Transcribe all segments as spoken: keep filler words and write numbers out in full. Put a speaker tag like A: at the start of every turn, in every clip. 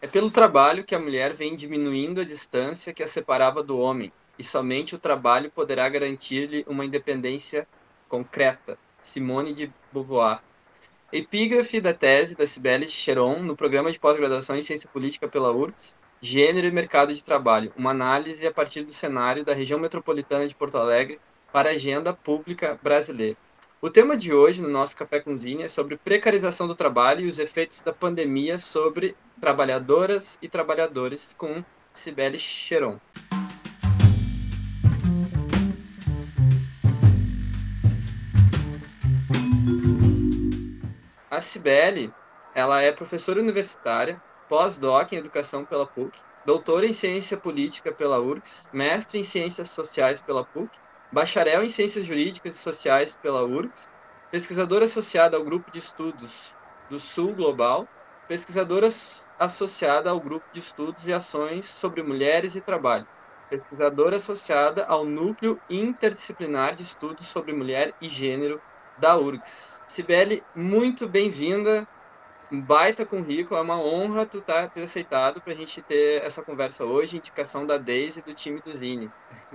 A: É pelo trabalho que a mulher vem diminuindo a distância que a separava do homem, e somente o trabalho poderá garantir-lhe uma independência concreta. Simone de Beauvoir. Epígrafe da tese da Cibele Cheron no programa de pós-graduação em Ciência Política pela U R G S, Gênero e Mercado de Trabalho, uma análise a partir do cenário da região metropolitana de Porto Alegre para a agenda pública brasileira. O tema de hoje no nosso Café com Zine é sobre precarização do trabalho e os efeitos da pandemia sobre trabalhadoras e trabalhadores, com Cibele Cheron. A Cibele, ela é professora universitária, pós-doc em educação pela P U C, doutora em ciência política pela U R G S, mestre em ciências sociais pela P U C, bacharel em ciências jurídicas e sociais pela U R G S, pesquisadora associada ao grupo de estudos do Sul Global, pesquisadora associada ao grupo de estudos e ações sobre mulheres e trabalho, pesquisadora associada ao núcleo interdisciplinar de estudos sobre mulher e gênero da U R G S. Cibele, muito bem-vinda, um baita currículo, é uma honra tu tá, ter aceitado para a gente ter essa conversa hoje, indicação da Deise e do time do Zine.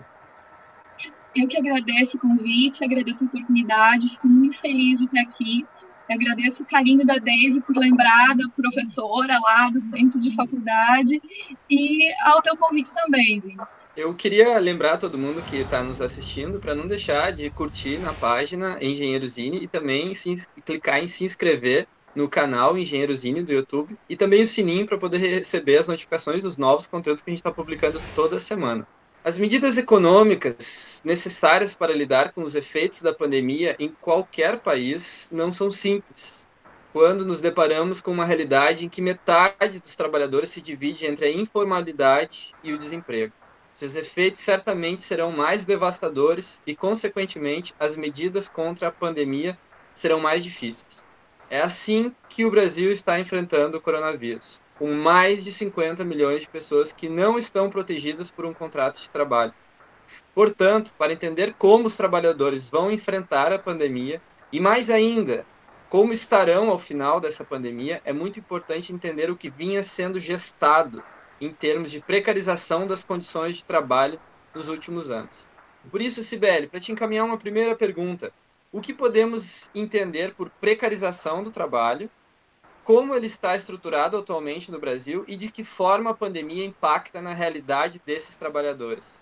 B: Eu que agradeço o convite, agradeço a oportunidade, fico muito feliz de estar aqui, agradeço o carinho da Deise por lembrar da professora lá dos tempos de faculdade e ao teu convite também, Vini.
A: Eu queria lembrar todo mundo que está nos assistindo para não deixar de curtir na página Engenheiro Zine e também se, clicar em se inscrever no canal Engenheiro Zine do YouTube e também o sininho para poder receber as notificações dos novos conteúdos que a gente está publicando toda semana. As medidas econômicas necessárias para lidar com os efeitos da pandemia em qualquer país não são simples, quando nos deparamos com uma realidade em que metade dos trabalhadores se divide entre a informalidade e o desemprego. Seus efeitos certamente serão mais devastadores e, consequentemente, as medidas contra a pandemia serão mais difíceis. É assim que o Brasil está enfrentando o coronavírus, com mais de cinquenta milhões de pessoas que não estão protegidas por um contrato de trabalho. Portanto, para entender como os trabalhadores vão enfrentar a pandemia e, mais ainda, como estarão ao final dessa pandemia, é muito importante entender o que vinha sendo gestado em termos de precarização das condições de trabalho nos últimos anos. Por isso, Cibele, para te encaminhar uma primeira pergunta, o que podemos entender por precarização do trabalho, como ele está estruturado atualmente no Brasil e de que forma a pandemia impacta na realidade desses trabalhadores?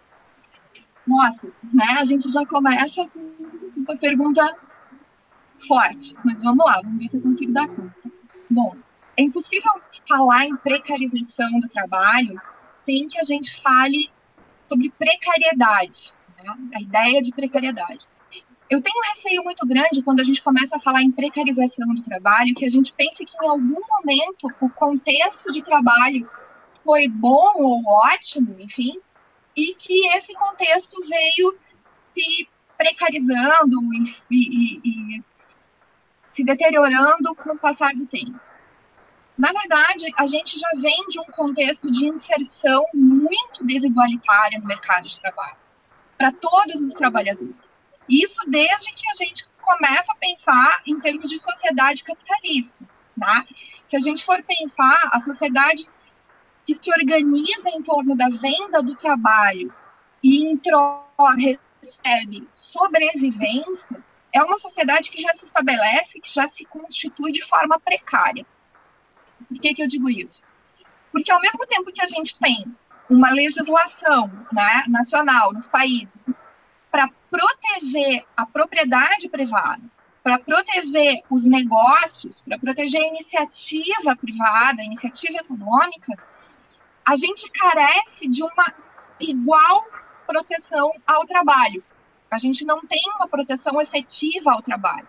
B: Nossa, né? A gente já começa com uma pergunta forte, mas vamos lá, vamos ver se eu consigo dar conta. Bom, é impossível falar em precarização do trabalho sem que a gente fale sobre precariedade, né? A ideia de precariedade. Eu tenho um receio muito grande quando a gente começa a falar em precarização do trabalho, que a gente pense que em algum momento o contexto de trabalho foi bom ou ótimo, enfim, e que esse contexto veio se precarizando e, e, e se deteriorando com o passar do tempo. Na verdade, a gente já vem de um contexto de inserção muito desigualitária no mercado de trabalho, para todos os trabalhadores. Isso desde que a gente começa a pensar em termos de sociedade capitalista. Tá? Se a gente for pensar a sociedade que se organiza em torno da venda do trabalho e em troca recebe sobrevivência, é uma sociedade que já se estabelece, que já se constitui de forma precária. Por que, que eu digo isso? Porque ao mesmo tempo que a gente tem uma legislação, né, nacional nos países para proteger a propriedade privada, para proteger os negócios, para proteger a iniciativa privada, a iniciativa econômica, a gente carece de uma igual proteção ao trabalho. A gente não tem uma proteção efetiva ao trabalho.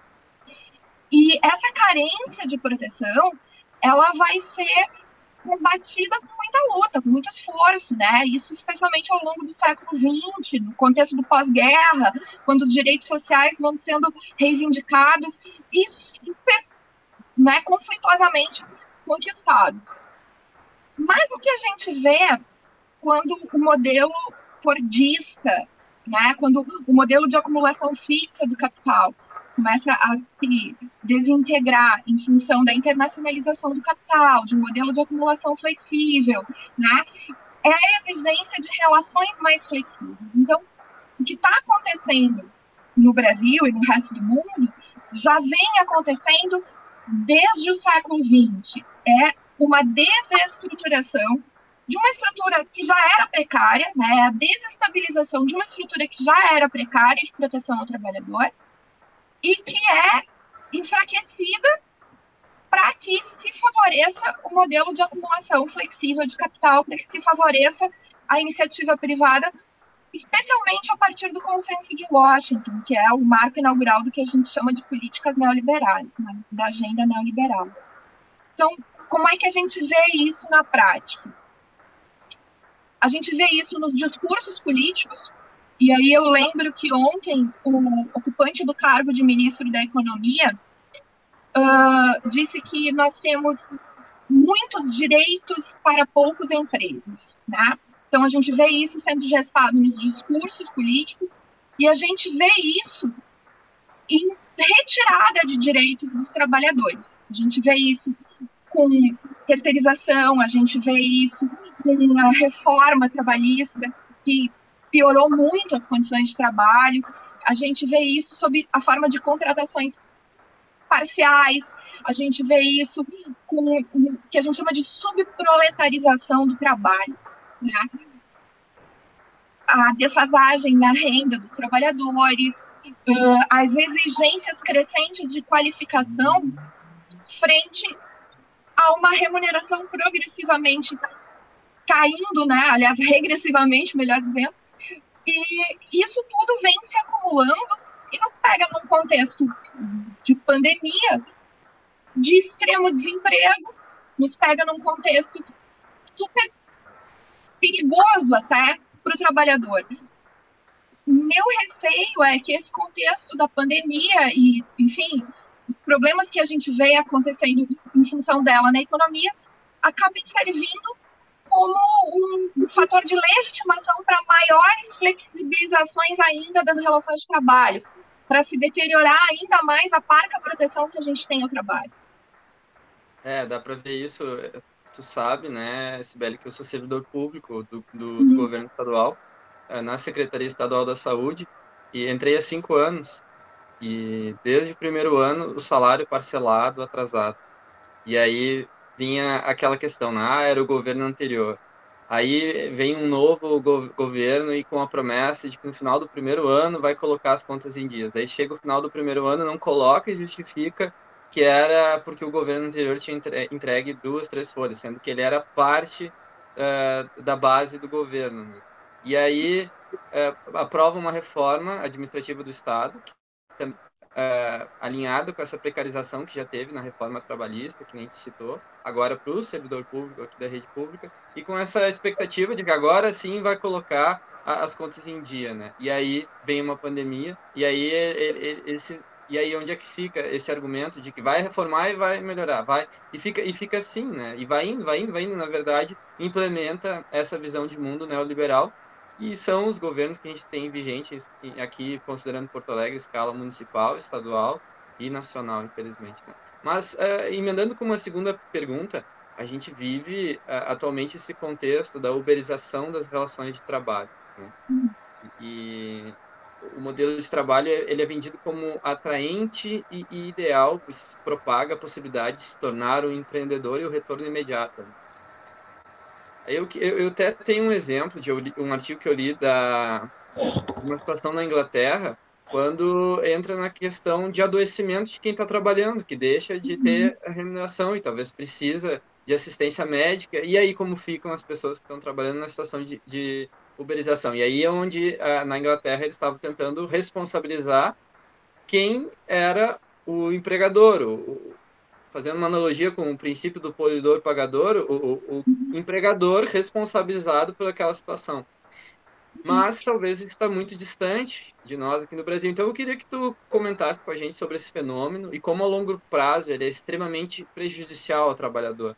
B: E essa carência de proteção, ela vai ser combatida com muita luta, com muito esforço, né? Isso especialmente ao longo do século vinte, no contexto do pós-guerra, quando os direitos sociais vão sendo reivindicados e super, né, conflituosamente conquistados. Mas o que a gente vê quando o modelo fordista, né, quando o modelo de acumulação fixa do capital começa a se desintegrar em função da internacionalização do capital, de um modelo de acumulação flexível, né? É a exigência de relações mais flexíveis. Então, o que está acontecendo no Brasil e no resto do mundo já vem acontecendo desde o século vinte. É uma desestruturação de uma estrutura que já era precária, né? A desestabilização de uma estrutura que já era precária de proteção ao trabalhador e que é enfraquecida para que se favoreça o modelo de acumulação flexível de capital, para que se favoreça a iniciativa privada, especialmente a partir do consenso de Washington, que é o marco inaugural do que a gente chama de políticas neoliberais, né, da agenda neoliberal. Então, como é que a gente vê isso na prática? A gente vê isso nos discursos políticos, e aí eu lembro que ontem o ocupante do cargo de ministro da Economia uh, disse que nós temos muitos direitos para poucos empregos, né? Então, a gente vê isso sendo gestado nos discursos políticos e a gente vê isso em retirada de direitos dos trabalhadores. A gente vê isso com terceirização, a gente vê isso com a reforma trabalhista, que piorou muito as condições de trabalho. A gente vê isso sob a forma de contratações parciais, a gente vê isso com o que a gente chama de subproletarização do trabalho, né? A defasagem na renda dos trabalhadores, as exigências crescentes de qualificação frente a uma remuneração progressivamente caindo, né? Aliás, regressivamente, melhor dizendo, e isso tudo vem se acumulando e nos pega num contexto de pandemia, de extremo desemprego, nos pega num contexto super perigoso até para o trabalhador. Meu receio é que esse contexto da pandemia e, enfim, os problemas que a gente vê acontecendo em função dela na economia acabem servindo como um, um fator de legitimação para maiores flexibilizações ainda das relações de trabalho, para se deteriorar ainda mais a parca proteção que a gente tem ao trabalho.
A: É, dá para ver isso. Tu sabe, né, Sibeli, que eu sou servidor público do, do, uhum. do governo estadual, na Secretaria Estadual da Saúde, e entrei há cinco anos, e desde o primeiro ano o salário parcelado, atrasado. E aí vinha aquela questão, né? Ah, era o governo anterior. Aí vem um novo go governo e com a promessa de que no final do primeiro ano vai colocar as contas em dias. Daí chega o final do primeiro ano, não coloca e justifica que era porque o governo anterior tinha entregue duas, três folhas, sendo que ele era parte uh, da base do governo, né? E aí uh, aprova uma reforma administrativa do Estado, que, uh, alinhado com essa precarização que já teve na reforma trabalhista, que nem te citou, agora para o servidor público aqui da rede pública, e com essa expectativa de que agora sim vai colocar a, as contas em dia, né? E aí vem uma pandemia, e aí ele, ele, esse E aí onde é que fica esse argumento de que vai reformar e vai melhorar, vai e fica e fica assim, né? E vai indo, vai indo, vai indo, na verdade, implementa essa visão de mundo neoliberal, e são os governos que a gente tem vigentes aqui, considerando Porto Alegre, escala municipal, estadual e nacional, infelizmente, né? Mas uh, emendando com uma segunda pergunta, a gente vive uh, atualmente esse contexto da uberização das relações de trabalho, né? E o modelo de trabalho ele é vendido como atraente e, e ideal, pois propaga a possibilidade de se tornar um empreendedor e o retorno imediato. Eu, eu, eu até tenho um exemplo de um artigo que eu li da uma situação na Inglaterra, quando entra na questão de adoecimento de quem está trabalhando, que deixa de ter a remuneração e talvez precisa de assistência médica. E aí como ficam as pessoas que estão trabalhando na situação de, de uberização? E aí é onde, na Inglaterra, eles estavam tentando responsabilizar quem era o empregador, o, fazendo uma analogia com o princípio do poluidor-pagador, o, o, o empregador responsabilizado por aquela situação. Mas talvez isso está muito distante de nós aqui no Brasil. Então eu queria que tu comentasse com a gente sobre esse fenômeno e como a longo prazo ele é extremamente prejudicial ao trabalhador.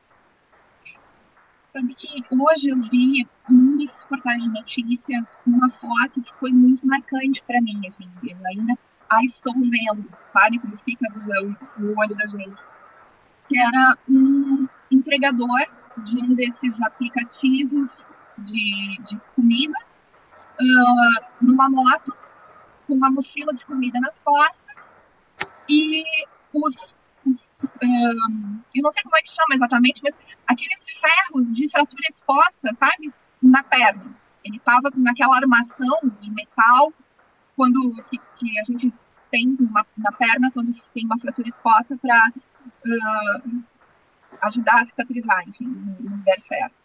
B: Sabe que hoje eu vi num desses portais de notícias uma foto que foi muito marcante para mim, assim, eu ainda a Estou Vendo, sabe? Quando fica a visão no olho da gente. Que era um entregador de um desses aplicativos de, de comida, uh, numa moto, com uma mochila de comida nas costas, e os, os um, eu não sei como é que chama exatamente, mas aqueles ferros de fratura exposta, sabe? Na perna. Ele estava com aquela armação de metal, quando que, que a gente tem uma, na perna, quando tem uma fratura exposta para uh, ajudar a cicatrizar, enfim, no lugar certo.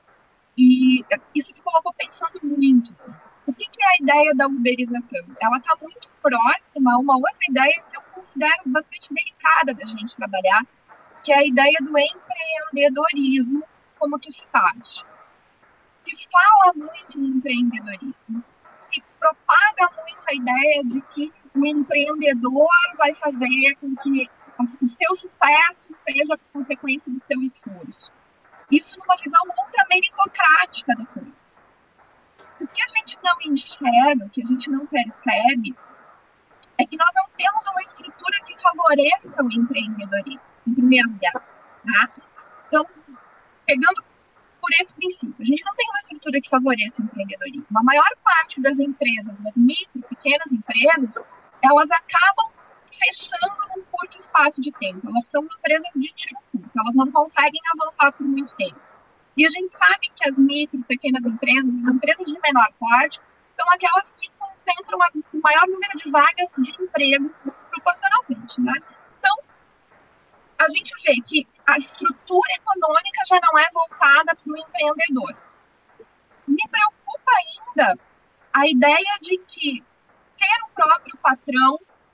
B: E isso me colocou pensando muito, assim, o que, que é a ideia da uberização? Ela está muito próxima a uma outra ideia que eu considero bastante delicada da gente trabalhar, que é a ideia do empreendedorismo, como tu citaste. Se fala muito em empreendedorismo, se propaga muito a ideia de que o empreendedor vai fazer com que o seu sucesso seja consequência do seu esforço. Isso numa visão ultra meritocrática da coisa. O que a gente não enxerga, o que a gente não percebe, é que nós não temos uma estrutura que favoreça o empreendedorismo, em primeiro lugar. Tá? Então, pegando por esse princípio, a gente não tem uma estrutura que favoreça o empreendedorismo. A maior parte das empresas, das micro, pequenas empresas, elas acabam fechando num curto espaço de tempo. Elas são empresas de tiro curto, elas não conseguem avançar por muito tempo. E a gente sabe que as micro, pequenas empresas, as empresas de menor porte, são aquelas que concentram as, o maior número de vagas de emprego proporcionalmente, né? Então, a gente vê que a estrutura econômica já não é voltada para o empreendedor. Me preocupa ainda a ideia de que ter o próprio patrão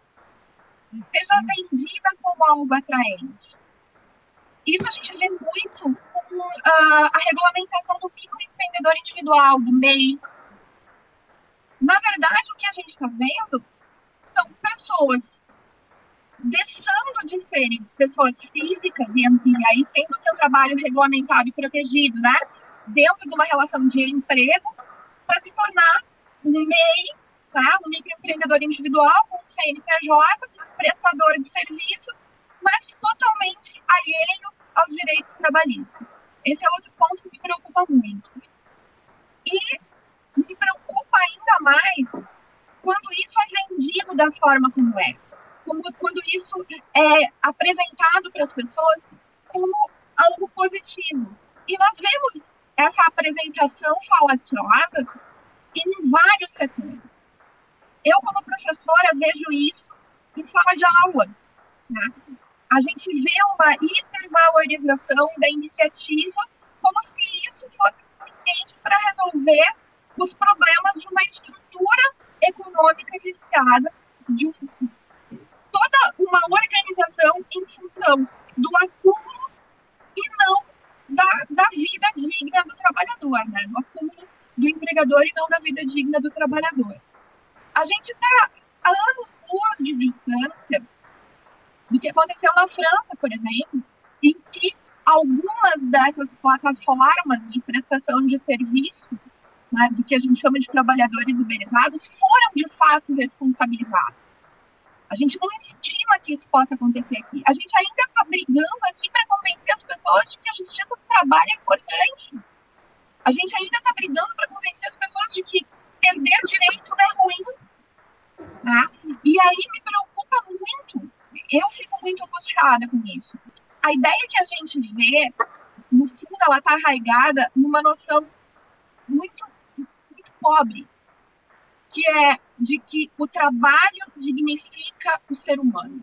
B: seja vendida como algo atraente. Isso a gente vê muito com uh, a regulamentação do microempreendedor individual, do M E I. Na verdade, o que a gente está vendo são pessoas deixando de serem pessoas físicas e, e aí tendo seu trabalho regulamentado e protegido, né, dentro de uma relação de emprego, para se tornar um M E I, tá, um microempreendedor individual, com um C N P J, prestador de serviços, mas totalmente alheio aos direitos trabalhistas. Esse é outro ponto que me preocupa muito. E me preocupa ainda mais quando isso é vendido da forma como é. Como, quando isso é apresentado para as pessoas como algo positivo. E nós vemos essa apresentação falaciosa em vários setores. Eu, como professora, vejo isso em sala de aula, né? A gente vê uma hipervalorização da iniciativa como se isso fosse suficiente para resolver os problemas de uma estrutura econômica viciada, de um, toda uma organização em função do acúmulo e não da, da vida digna do trabalhador, né? Do acúmulo do empregador e não da vida digna do trabalhador. A gente está a anos-luz de distância do que aconteceu na França, por exemplo, em que algumas dessas plataformas de prestação de serviço, né, do que a gente chama de trabalhadores uberizados, foram de fato responsabilizados. A gente não estima que isso possa acontecer aqui. A gente ainda está brigando aqui para convencer as pessoas de que a justiça do trabalho é importante. A gente ainda está brigando para convencer as pessoas de que perder direitos é ruim. Né? E aí me preocupa muito. Eu fico muito angustiada com isso. A ideia que a gente vê, no fundo, ela está arraigada numa noção muito, muito pobre, que é de que o trabalho dignifica o ser humano.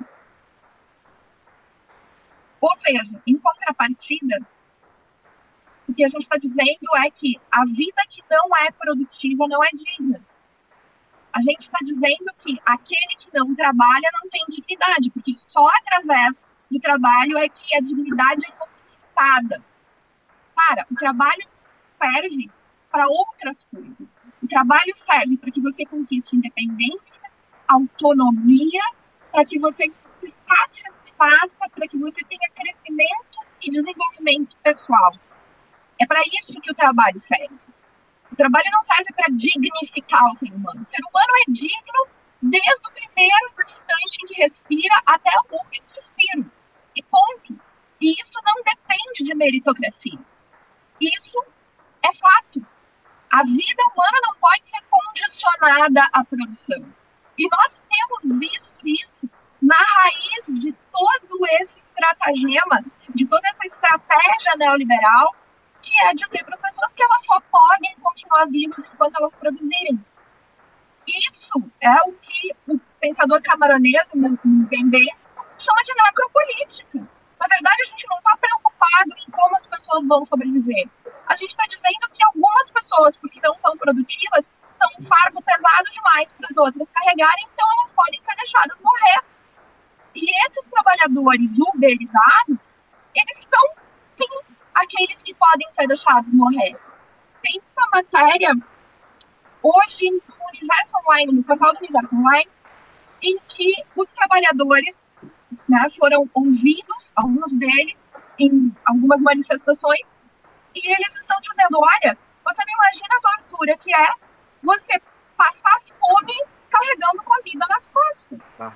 B: Ou seja, em contrapartida, o que a gente está dizendo é que a vida que não é produtiva não é digna. A gente está dizendo que aquele que não trabalha não tem dignidade, porque só através do trabalho é que a dignidade é conquistada. Cara, o trabalho serve para outras coisas. O trabalho serve para que você conquiste independência, autonomia, para que você se satisfaça, para que você tenha crescimento e desenvolvimento pessoal. É para isso que o trabalho serve. O trabalho não serve para dignificar o ser humano. O ser humano é digno desde o primeiro instante em que respira até o último suspiro. E ponto. E isso não depende de meritocracia. Isso é fato. A vida humana não pode ser condicionada à produção. E nós temos visto isso na raiz de todo esse estratagema, de toda essa estratégia neoliberal, que é dizer para as pessoas que elas só podem continuar vivas enquanto elas produzirem. Isso é o que o pensador camaronês, Mbembe, chama de necropolítica. Na verdade, a gente não está preocupado em como as pessoas vão sobreviver. A gente está dizendo que algumas pessoas, porque não são produtivas, são um fardo pesado demais para as outras carregarem, então elas podem ser deixadas morrer. E esses trabalhadores uberizados, eles são, sim, aqueles que podem ser deixados morrer. Tem uma matéria hoje no Universo Online, no portal do Universo Online, em que os trabalhadores, né, foram ouvidos, alguns deles, em algumas manifestações, e eles estão dizendo, olha, você não imagina a tortura que é você passar fome carregando comida nas costas. Ah.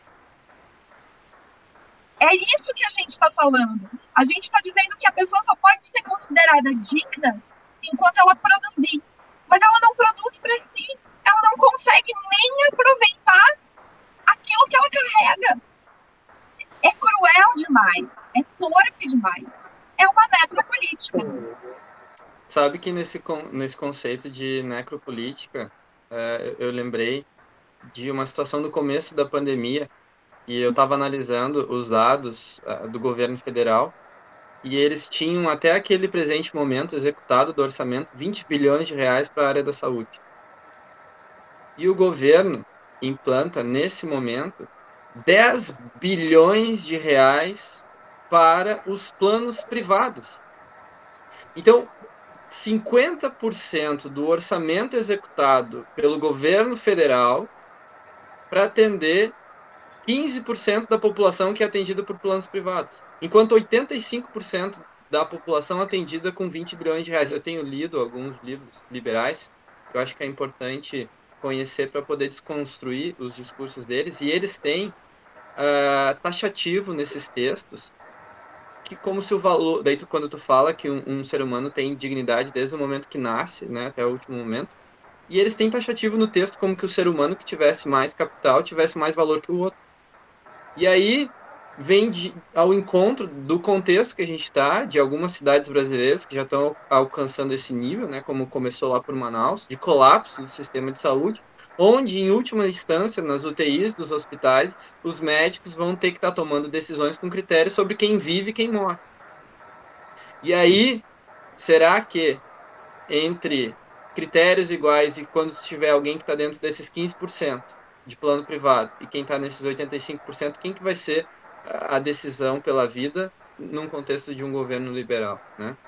B: É isso que a gente está falando. A gente está dizendo que a pessoa só pode ser considerada digna enquanto ela produzir. Mas ela não produz para si. Ela não consegue nem aproveitar aquilo que ela carrega. É cruel demais. É torpe demais. É uma necropolítica.
A: Sabe que nesse, nesse conceito de necropolítica, é, eu lembrei de uma situação do começo da pandemia, e eu estava analisando os dados uh, do governo federal, e eles tinham até aquele presente momento executado do orçamento vinte bilhões de reais para a área da saúde. E o governo implanta, nesse momento, dez bilhões de reais para os planos privados. Então, cinquenta por cento do orçamento executado pelo governo federal para atender quinze por cento da população que é atendida por planos privados, enquanto oitenta e cinco por cento da população atendida com vinte bilhões de reais. Eu tenho lido alguns livros liberais, que eu acho que é importante conhecer para poder desconstruir os discursos deles, e eles têm uh, taxativo nesses textos, que como se o valor... Daí, tu, quando tu fala que um, um ser humano tem dignidade desde o momento que nasce, né, até o último momento, e eles têm taxativo no texto como que o ser humano que tivesse mais capital tivesse mais valor que o outro. E aí vem de, ao encontro do contexto que a gente está, de algumas cidades brasileiras que já estão alcançando esse nível, né, como começou lá por Manaus, de colapso do sistema de saúde, onde, em última instância, nas U T Is dos hospitais, os médicos vão ter que estar tá tomando decisões com critérios sobre quem vive e quem morre. E aí, será que entre critérios iguais e quando tiver alguém que está dentro desses quinze por cento de plano privado e quem está nesses oitenta e cinco por cento, quem que vai ser a decisão pela vida num contexto de um governo liberal, né?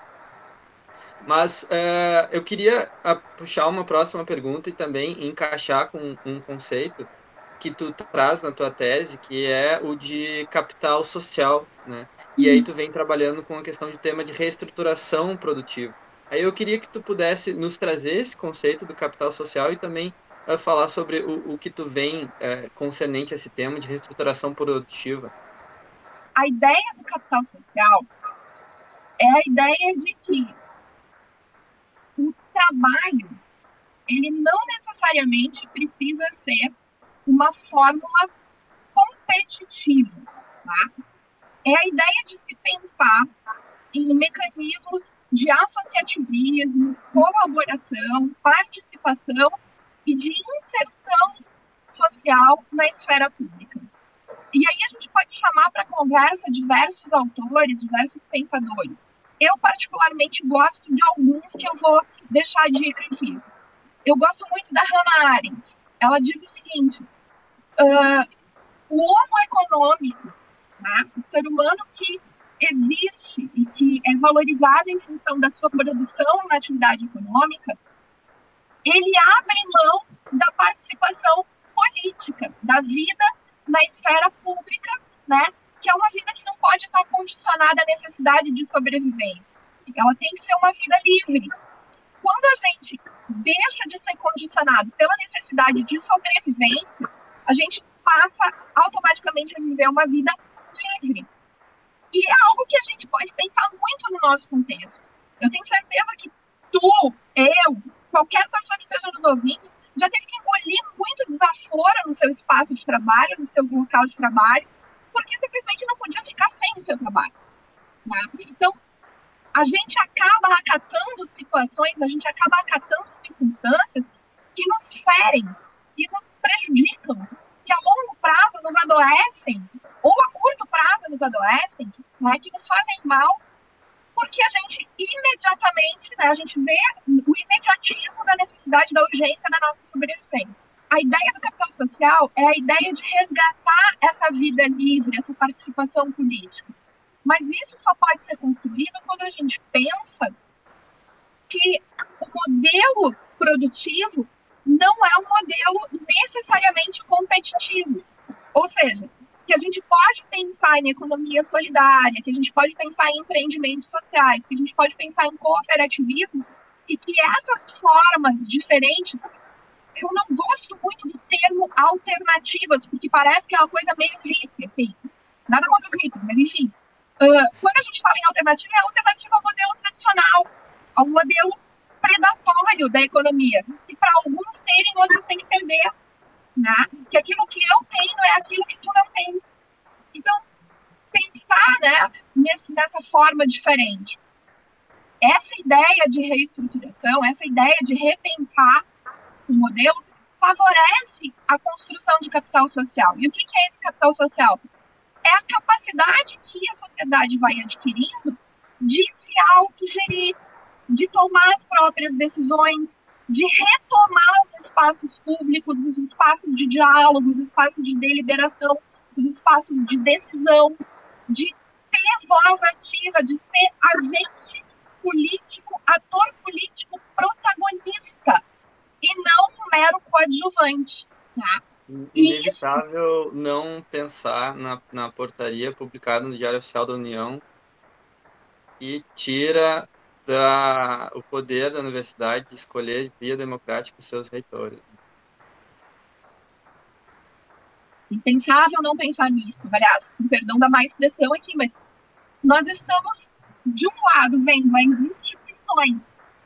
A: Mas uh, eu queria puxar uma próxima pergunta e também encaixar com um conceito que tu traz na tua tese, que é o de capital social, né? E aí tu vem trabalhando com a questão de tema de reestruturação produtiva. Aí eu queria que tu pudesse nos trazer esse conceito do capital social e também uh, falar sobre o, o que tu vem uh, concernente a esse tema de reestruturação produtiva.
B: A ideia do capital social é a ideia de que o trabalho, ele não necessariamente precisa ser uma fórmula competitiva, tá? É a ideia de se pensar em mecanismos de associativismo, colaboração, participação e de inserção social na esfera pública. E aí a gente pode chamar para conversa diversos autores, diversos pensadores. Eu, particularmente, gosto de alguns que eu vou deixar a dica aqui. Eu gosto muito da Hannah Arendt. Ela diz o seguinte, uh, o homo econômico, né, o ser humano que existe e que é valorizado em função da sua produção na atividade econômica, ele abre mão da participação política, da vida na esfera pública, né, que é uma vida que não pode estar condicionada à necessidade de sobrevivência. Ela tem que ser uma vida livre. Quando a gente deixa de ser condicionado pela necessidade de sobrevivência, a gente passa automaticamente a viver uma vida livre. E é algo que a gente pode pensar muito no nosso contexto. Eu tenho certeza que tu, eu, qualquer pessoa que esteja nos ouvindo, já teve que engolir muito desaforo no seu espaço de trabalho, no seu local de trabalho, porque simplesmente não podia ficar sem o seu trabalho. Né? Então, a gente acaba acatando situações, a gente acaba acatando circunstâncias que nos ferem, que nos prejudicam, que a longo prazo nos adoecem, ou a curto prazo nos adoecem, né, que nos fazem mal, porque a gente imediatamente, né, a gente vê o imediatismo da necessidade, da urgência da nossa sobrevivência. A ideia do capital social é a ideia de resgatar essa vida livre, essa participação política. Mas isso só pode ser construído quando a gente pensa que o modelo produtivo não é um modelo necessariamente competitivo. Ou seja, que a gente pode pensar em economia solidária, que a gente pode pensar em empreendimentos sociais, que a gente pode pensar em cooperativismo, e que essas formas diferentes, eu não gosto muito do termo alternativas, porque parece que é uma coisa meio hippie, assim, nada contra os hippies, mas enfim, uh, quando a gente fala em alternativa, é alternativa ao modelo tradicional, ao modelo predatório da economia, que para alguns terem, outros têm que perder. Né? Que aquilo que eu tenho é aquilo que tu não tens. Então, pensar, né, nesse, nessa forma diferente. Essa ideia de reestruturação, essa ideia de repensar o modelo, favorece a construção de capital social. E o que é esse capital social? É a capacidade que a sociedade vai adquirindo de se autogerir, de tomar as próprias decisões, de retomar os espaços públicos, os espaços de diálogo, os espaços de deliberação, os espaços de decisão, de ter voz ativa, de ser agente político, ator político protagonista, e não um mero coadjuvante. Tá?
A: Inevitável isso... não pensar na, na portaria publicada no Diário Oficial da União e tira Da, o poder da universidade de escolher via democrática os seus reitores.
B: Impensável não pensar nisso. Aliás, com perdão da má expressão aqui, mas nós estamos, de um lado, vendo as instituições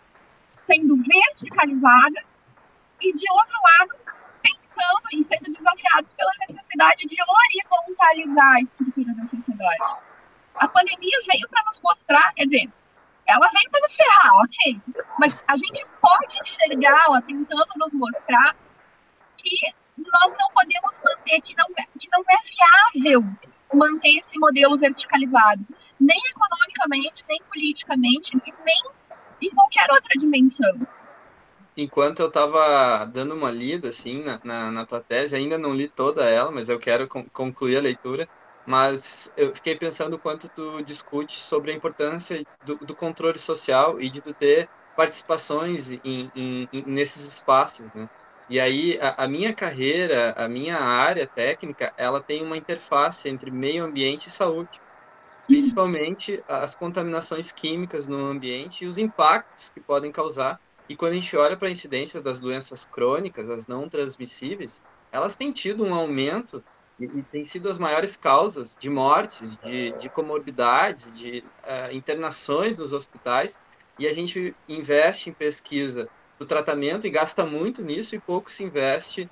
B: sendo verticalizadas e, de outro lado, pensando e sendo desafiados pela necessidade de horizontalizar a estrutura da sociedade. A pandemia veio para nos mostrar, quer dizer, ela veio para nos ferrar, ok? Mas a gente pode enxergá-la tentando nos mostrar que nós não podemos manter, que não, que não é viável manter esse modelo verticalizado, nem economicamente, nem politicamente, nem em qualquer outra dimensão.
A: Enquanto eu estava dando uma lida assim na, na, na tua tese, ainda não li toda ela, mas eu quero con- concluir a leitura. Mas eu fiquei pensando o quanto tu discute sobre a importância do, do controle social e de tu ter participações em, em, em, nesses espaços, né? E aí a, a minha carreira, a minha área técnica, ela tem uma interface entre meio ambiente e saúde, principalmente as contaminações químicas no ambiente e os impactos que podem causar. E quando a gente olha para a incidência das doenças crônicas, as não transmissíveis, elas têm tido um aumento e, e têm sido as maiores causas de mortes, de, de comorbidades, de uh, internações nos hospitais. E a gente investe em pesquisa do tratamento e gasta muito nisso e pouco se investe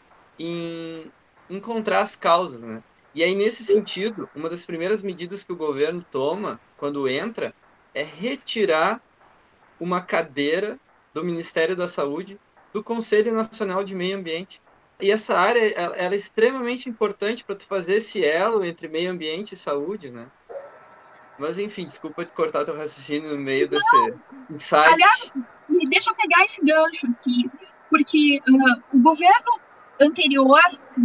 A: em encontrar as causas, né? E aí, nesse sentido, uma das primeiras medidas que o governo toma quando entra é retirar uma cadeira do Ministério da Saúde do Conselho Nacional de Meio Ambiente. E essa área ela, ela é extremamente importante para tu fazer esse elo entre meio ambiente e saúde, né? Mas, enfim, desculpa te cortar teu raciocínio no meio
B: Não,
A: desse insight.
B: Aliás, deixa eu pegar esse gancho aqui, porque uh, o governo anterior,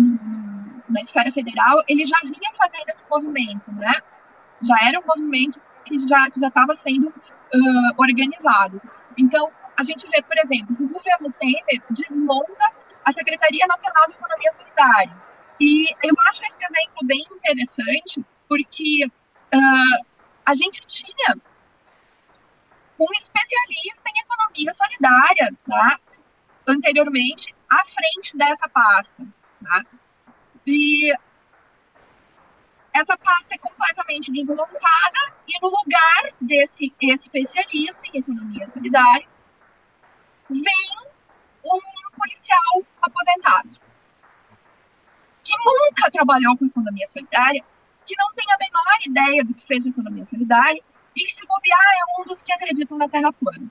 B: na esfera federal, ele já vinha fazendo esse movimento, né? Já era um movimento que já que já estava sendo uh, organizado. Então, a gente vê, por exemplo, que o governo Temer desmonta a Secretaria Nacional de Economia Solidária. E eu acho esse exemplo bem interessante, porque uh, a gente tinha um especialista em economia solidária, tá? Anteriormente, à frente dessa pasta, tá? E essa pasta é completamente desmontada e no lugar desse especialista em economia solidária vem um policial aposentado que nunca trabalhou com economia solidária, que não tem a menor ideia do que seja economia solidária e que, se bobear, é um dos que acreditam na Terra plana.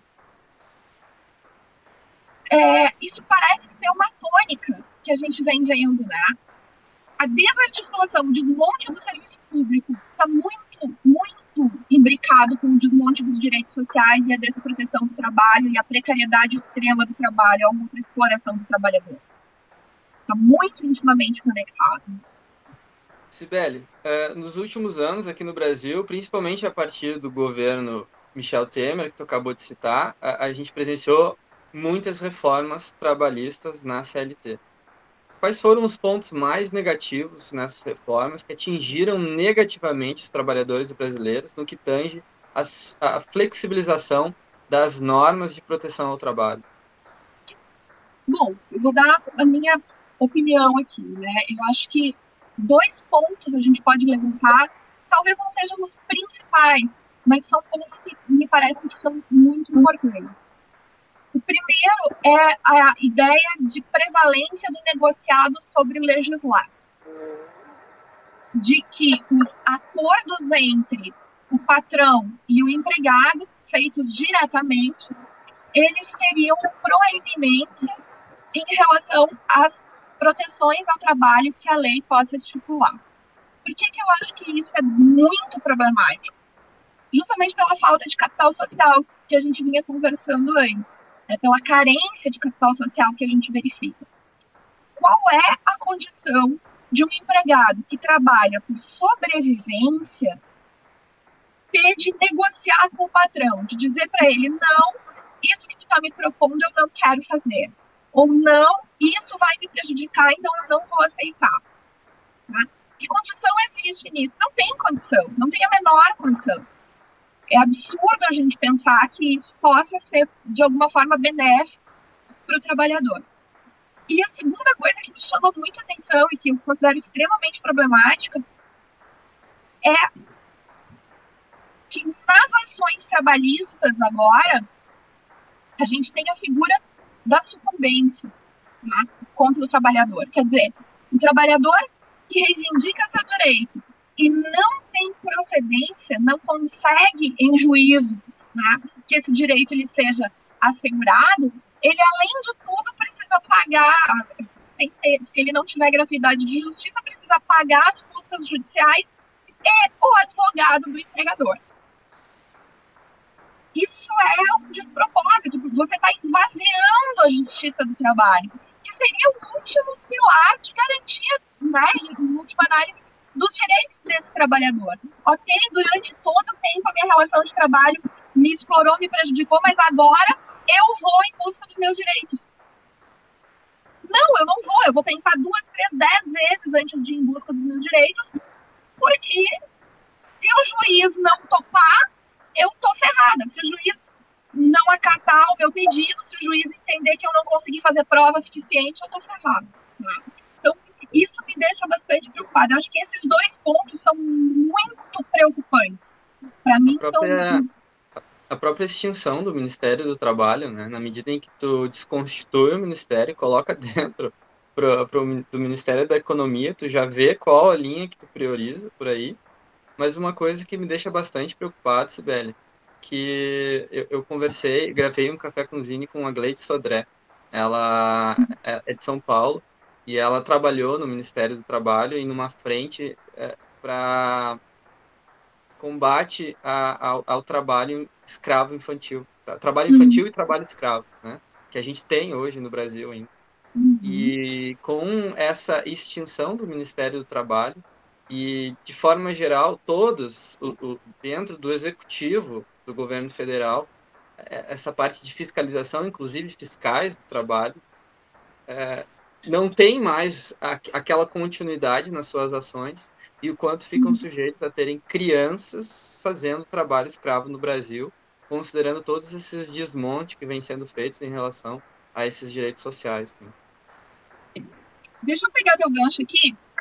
B: É, isso parece ser uma tônica que a gente vem vendo, né? A desarticulação, o desmonte do serviço público está muito, muito imbricado com o desmonte dos direitos sociais e a desproteção do trabalho e a precariedade extrema do trabalho, a outra exploração do trabalhador. Está muito intimamente conectado.
A: Cibele, uh, nos últimos anos aqui no Brasil, principalmente a partir do governo Michel Temer, que tu acabou de citar, a, a gente presenciou muitas reformas trabalhistas na C L T. Quais foram os pontos mais negativos nessas reformas que atingiram negativamente os trabalhadores brasileiros no que tange as, a flexibilização das normas de proteção ao trabalho?
B: Bom, eu vou dar a minha opinião aqui, né? Eu acho que dois pontos a gente pode levantar, talvez não sejam os principais, mas são pontos que me parecem que são muito importantes. O primeiro é a ideia de prevalência do negociado sobre o legislado, de que os acordos entre o patrão e o empregado, feitos diretamente, eles teriam proeminência em relação às proteções ao trabalho que a lei possa estipular. Por que, que eu acho que isso é muito problemático? Justamente pela falta de capital social que a gente vinha conversando antes, né? Pela carência de capital social que a gente verifica. Qual é a condição de um empregado que trabalha por sobrevivência ter de negociar com o patrão, de dizer para ele, não, isso que tu está me propondo eu não quero fazer. Ou não, isso vai me prejudicar, então eu não vou aceitar. Tá? Que condição existe nisso? Não tem condição, não tem a menor condição. É absurdo a gente pensar que isso possa ser, de alguma forma, benéfico para o trabalhador. E a segunda coisa que me chamou muita atenção e que eu considero extremamente problemática é que nas ações trabalhistas agora, a gente tem a figura da sucumbência, né, contra o trabalhador. Quer dizer, o trabalhador que reivindica seu direito e não tem procedência, não consegue em juízo, né, que esse direito ele seja assegurado, ele, além de tudo, precisa pagar, se ele não tiver gratuidade de justiça, precisa pagar as custas judiciais e o advogado do empregador. Isso é um despropósito, porque você está esvaziando a justiça do trabalho, que seria o último pilar de garantia, né, em última análise, dos direitos desse trabalhador. Ok, durante todo o tempo a minha relação de trabalho me explorou, me prejudicou, mas agora eu vou em busca dos meus direitos. Não, eu não vou, eu vou pensar duas, três, dez vezes antes de ir em busca dos meus direitos, porque se o juiz não topar, eu tô ferrada. Se o juiz não acatar o meu pedido, se o juiz entender que eu não consegui fazer prova suficiente, eu tô ferrada. Né? Então, isso me deixa bastante preocupada. Eu acho que esses dois pontos são muito preocupantes. Para mim,
A: própria,
B: são os...
A: A própria extinção do Ministério do Trabalho, né? Na medida em que tu desconstitui o Ministério e coloca dentro pro, pro, do Ministério da Economia, tu já vê qual a linha que tu prioriza por aí. Mas uma coisa que me deixa bastante preocupado, Sibeli, que eu, eu conversei, gravei um Café com Zine com a Gleide Sodré. Ela é de São Paulo e ela trabalhou no Ministério do Trabalho e numa frente é, para combate a, ao, ao trabalho escravo infantil. Trabalho infantil uhum. e trabalho escravo, né? Que a gente tem hoje no Brasil ainda. Uhum. E com essa extinção do Ministério do Trabalho, e, de forma geral, todos, o, o, dentro do executivo do governo federal, essa parte de fiscalização, inclusive fiscais do trabalho, é, não tem mais a, aquela continuidade nas suas ações e o quanto ficam sujeitos a terem crianças fazendo trabalho escravo no Brasil, considerando todos esses desmontes que vêm sendo feitos em relação a esses direitos sociais. Né?
B: Deixa eu pegar teu gancho aqui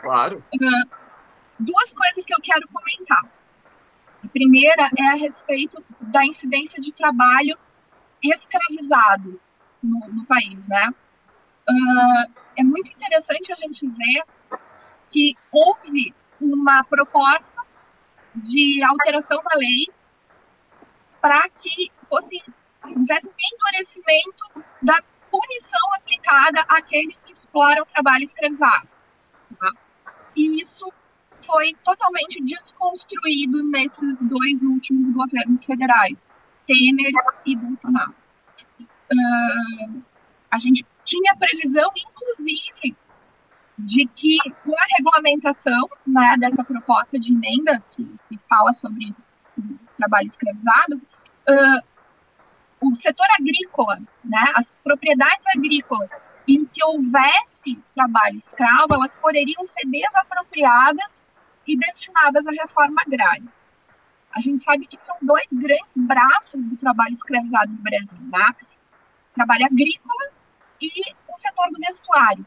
A: Claro.
B: Uh, duas coisas que eu quero comentar. A primeira é a respeito da incidência de trabalho escravizado no, no país, né? Uh, é muito interessante a gente ver que houve uma proposta de alteração da lei para que fosse, houvesse um endurecimento da punição aplicada àqueles que exploram trabalho escravizado. Tá? E isso foi totalmente desconstruído nesses dois últimos governos federais, Temer e Bolsonaro. Uh, a gente tinha previsão, inclusive, de que com a regulamentação, né, dessa proposta de emenda que, que fala sobre o trabalho escravizado, uh, o setor agrícola, né, as propriedades agrícolas em que houvesse trabalho escravo, elas poderiam ser desapropriadas e destinadas à reforma agrária. A gente sabe que são dois grandes braços do trabalho escravizado no Brasil, né? Trabalho agrícola e o setor do vestuário.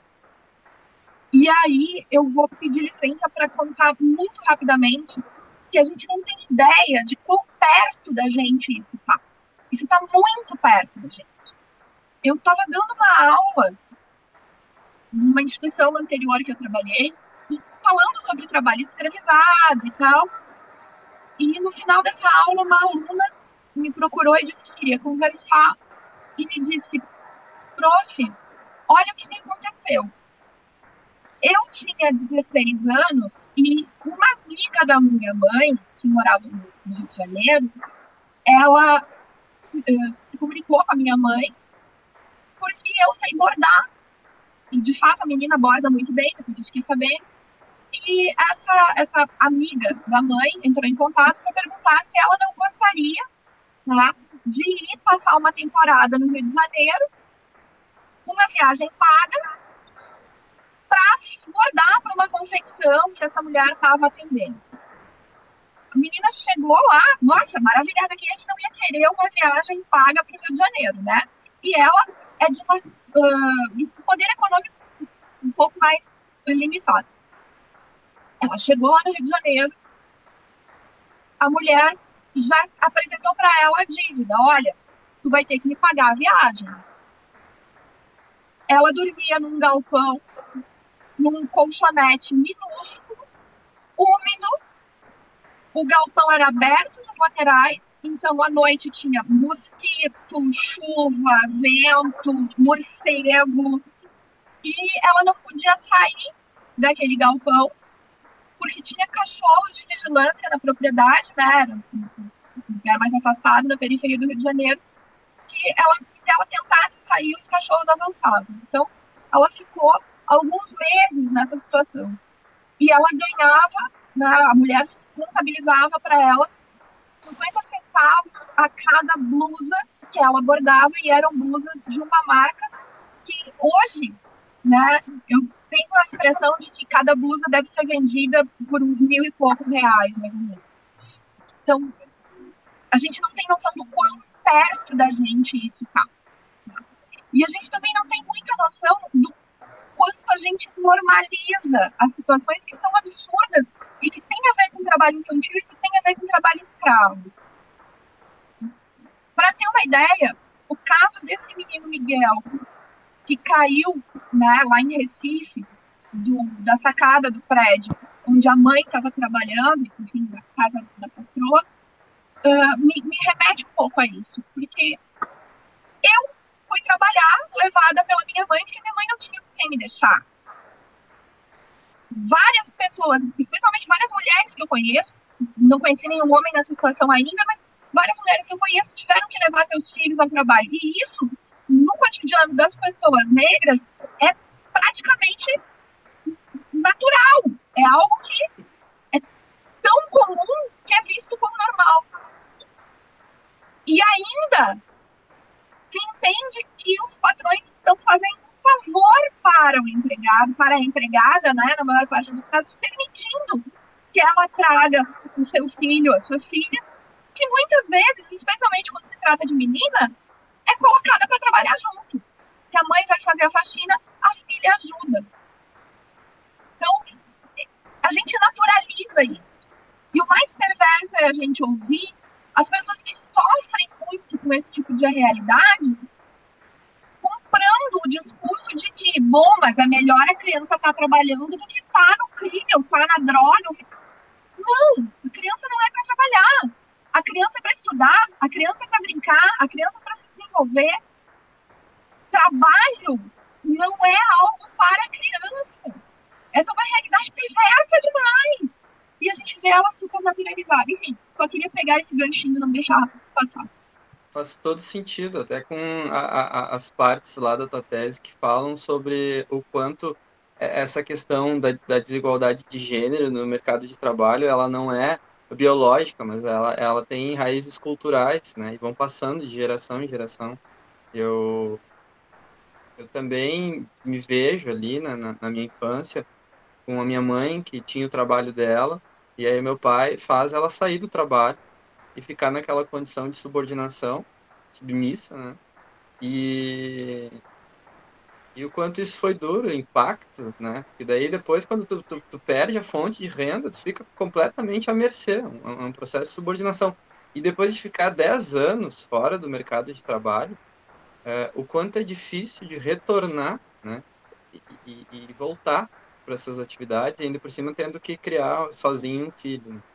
B: E aí eu vou pedir licença para contar muito rapidamente que a gente não tem ideia de quão perto da gente isso está. Isso está muito perto da gente. Eu estava dando uma aula numa instituição anterior que eu trabalhei, e falando sobre trabalho escravizado e tal. E no final dessa aula, uma aluna me procurou e disse que queria conversar e me disse: prof, olha o que me aconteceu. Eu tinha dezesseis anos e uma amiga da minha mãe, que morava no Rio de Janeiro, ela uh, se comunicou com a minha mãe porque eu sei bordar. E, de fato, a menina borda muito bem, depois eu fiquei sabendo. E essa, essa amiga da mãe entrou em contato para perguntar se ela não gostaria, né, de ir passar uma temporada no Rio de Janeiro, uma viagem paga, para bordar para uma confecção que essa mulher estava atendendo. A menina chegou lá, nossa, maravilhada, quem é que não ia querer uma viagem paga para o Rio de Janeiro, né? E ela é de, uma, uh, de um poder econômico um pouco mais limitado. Ela chegou lá no Rio de Janeiro, a mulher já apresentou para ela a dívida. Olha, tu vai ter que me pagar a viagem. Ela dormia num galpão, num colchonete minúsculo, úmido. O galpão era aberto nos laterais, então à noite tinha mosquito, chuva, vento, morcego. E ela não podia sair daquele galpão, porque tinha cachorros de vigilância na propriedade, né? Era um lugar mais afastado, na periferia do Rio de Janeiro, que ela, se ela tentasse sair, os cachorros avançavam. Então, ela ficou alguns meses nessa situação. E ela ganhava, né, a mulher contabilizava para ela cinquenta centavos a cada blusa que ela bordava, e eram blusas de uma marca que hoje, né, eu tenho a impressão de que cada blusa deve ser vendida por uns mil e poucos reais, mais ou menos. Então, a gente não tem noção do quão perto da gente isso está. E a gente também não tem muita noção do quanto a gente normaliza as situações que são absurdas e que tem a ver com trabalho infantil e que tem a ver com trabalho escravo. Para ter uma ideia, o caso desse menino Miguel, que caiu, né, lá em Recife, do, da sacada do prédio, onde a mãe estava trabalhando, enfim, da casa da patroa, uh, me, me remete um pouco a isso, porque eu fui trabalhar levada pela minha mãe, porque minha mãe não tinha com quem me deixar. Várias pessoas, especialmente várias mulheres que eu conheço, não conheci nenhum homem nessa situação ainda, mas várias mulheres que eu conheço tiveram que levar seus filhos ao trabalho. E isso, no cotidiano das pessoas negras, é praticamente natural. É algo que é tão comum que é visto como normal. E ainda se entende que os patrões estão fazendo um favor para o empregado, para a empregada, né, na maior parte dos casos, permitindo que ela traga o seu filho, a sua filha, que muitas vezes, especialmente quando se trata de menina, é colocada para trabalhar junto. Que a mãe vai fazer a faxina, a filha ajuda. Então, a gente naturaliza isso. E o mais perverso é a gente ouvir as pessoas que sofrem muito com esse tipo de realidade comprando o discurso de que, bom, mas é melhor a criança estar trabalhando do que estar no crime, ou estar na droga. Não, a criança não é para trabalhar. A criança é para estudar, a criança é para brincar, a criança é para se desenvolver. Trabalho não é algo para a criança. Essa é uma realidade perversa demais. E a gente vê ela super naturalizada. Enfim, só queria pegar esse ganchinho e não deixar passar.
A: Faz todo sentido, até com a, a, as partes lá da tua tese que falam sobre o quanto essa questão da, da desigualdade de gênero no mercado de trabalho, ela não é biológica, mas ela, ela tem raízes culturais, né? E vão passando de geração em geração. Eu, eu também me vejo ali na, na, na minha infância com a minha mãe, que tinha o trabalho dela, e aí meu pai faz ela sair do trabalho e ficar naquela condição de subordinação, submissa, né? E, e o quanto isso foi duro, o impacto, né? E daí depois, quando tu, tu, tu perde a fonte de renda, tu fica completamente à mercê, um, um processo de subordinação. E depois de ficar dez anos fora do mercado de trabalho, é, o quanto é difícil de retornar, né? E, e, e voltar para essas atividades, e ainda por cima tendo que criar sozinho um filho, né?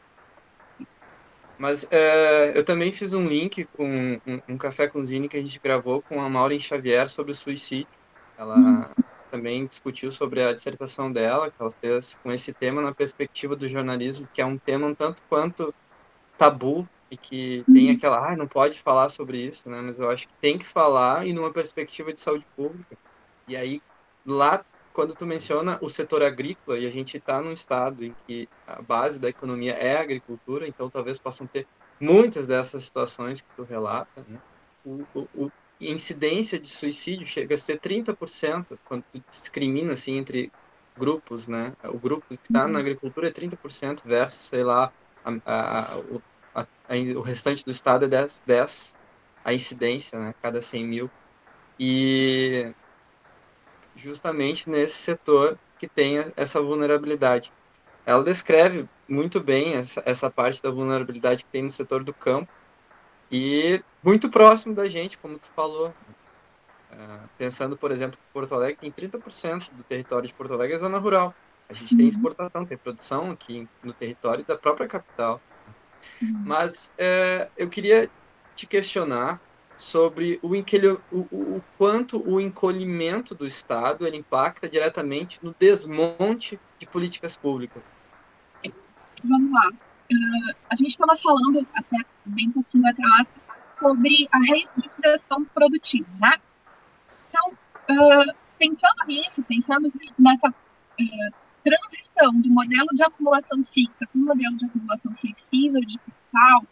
A: Mas é, eu também fiz um link com um, um Café com Zine que a gente gravou com a Maureen Xavier sobre o suicídio. Ela
B: Uhum.
A: também discutiu sobre a dissertação dela, que ela fez com esse tema na perspectiva do jornalismo, que é um tema um tanto quanto tabu e que tem
B: Uhum.
A: aquela, ah, não pode falar sobre isso, né? Mas eu acho que tem que falar e numa perspectiva de saúde pública. E aí, lá, quando tu menciona o setor agrícola, e a gente está num estado em que a base da economia é a agricultura, então talvez possam ter muitas dessas situações que tu relata, né? O, o, o a incidência de suicídio chega a ser trinta por cento quando tu discrimina, assim, entre grupos, né? O grupo que está na agricultura é trinta por cento versus, sei lá, a, a, o, a, a, o restante do estado é dez, dez a incidência, né? Cada cem mil. E justamente nesse setor que tem essa vulnerabilidade. Ela descreve muito bem essa, essa parte da vulnerabilidade que tem no setor do campo e muito próximo da gente, como tu falou. Uh, pensando, por exemplo, que Porto Alegre tem trinta por cento do território de Porto Alegre é zona rural. A gente tem
B: Uhum.
A: exportação, tem produção aqui no território da própria capital.
B: Uhum.
A: Mas uh, eu queria te questionar sobre o, o, o quanto o encolhimento do Estado ele impacta diretamente no desmonte de políticas públicas.
B: Vamos lá. Uh, a gente estava falando até bem pouquinho atrás sobre a reestruturação produtiva, né? Então, uh, pensando nisso, pensando nessa uh, transição do modelo de acumulação fixa para o modelo de acumulação flexível de capital,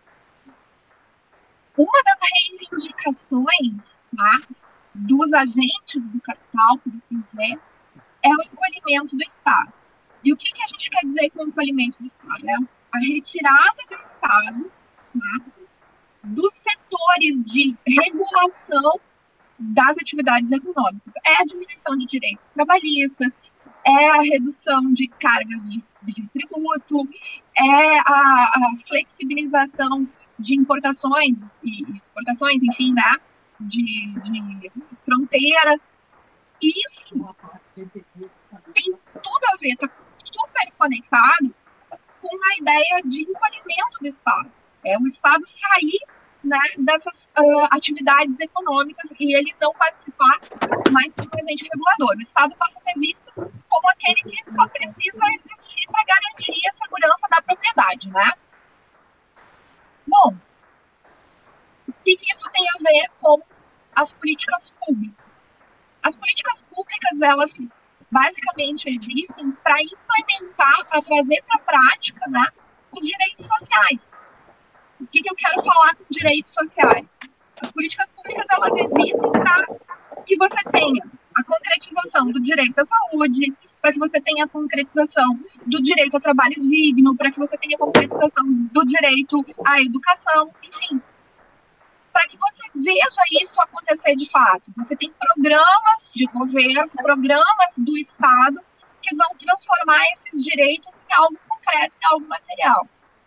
B: uma das reivindicações, tá, dos agentes do capital, por assim dizer, é o encolhimento do Estado. E o que, que a gente quer dizer com o encolhimento do Estado? É a retirada do Estado, tá, dos setores de regulação das atividades econômicas. É a diminuição de direitos trabalhistas, é a redução de cargas de, de tributo, é a, a flexibilização de importações e exportações, enfim, né, de, de fronteira. Isso tem tudo a ver, está super conectado com a ideia de encolhimento do Estado. É o Estado sair, né, dessas uh, atividades econômicas e ele não participar mais do agente regulador. O Estado passa a ser visto como aquele que só precisa existir para garantir a segurança da propriedade, né? Bom, o que, que isso tem a ver com as políticas públicas? As políticas públicas, elas basicamente existem para implementar, para trazer para a prática, né, os direitos sociais. O que, que eu quero falar com direitos sociais? As políticas públicas, elas existem para que você tenha a concretização do direito à saúde, para que você tenha a concretização do direito ao trabalho digno, para que você tenha a concretização do direito à educação, enfim, para que você veja isso acontecer de fato. Você tem programas de governo, programas do Estado que que vão transformar esses direitos em algo concreto, em algo material.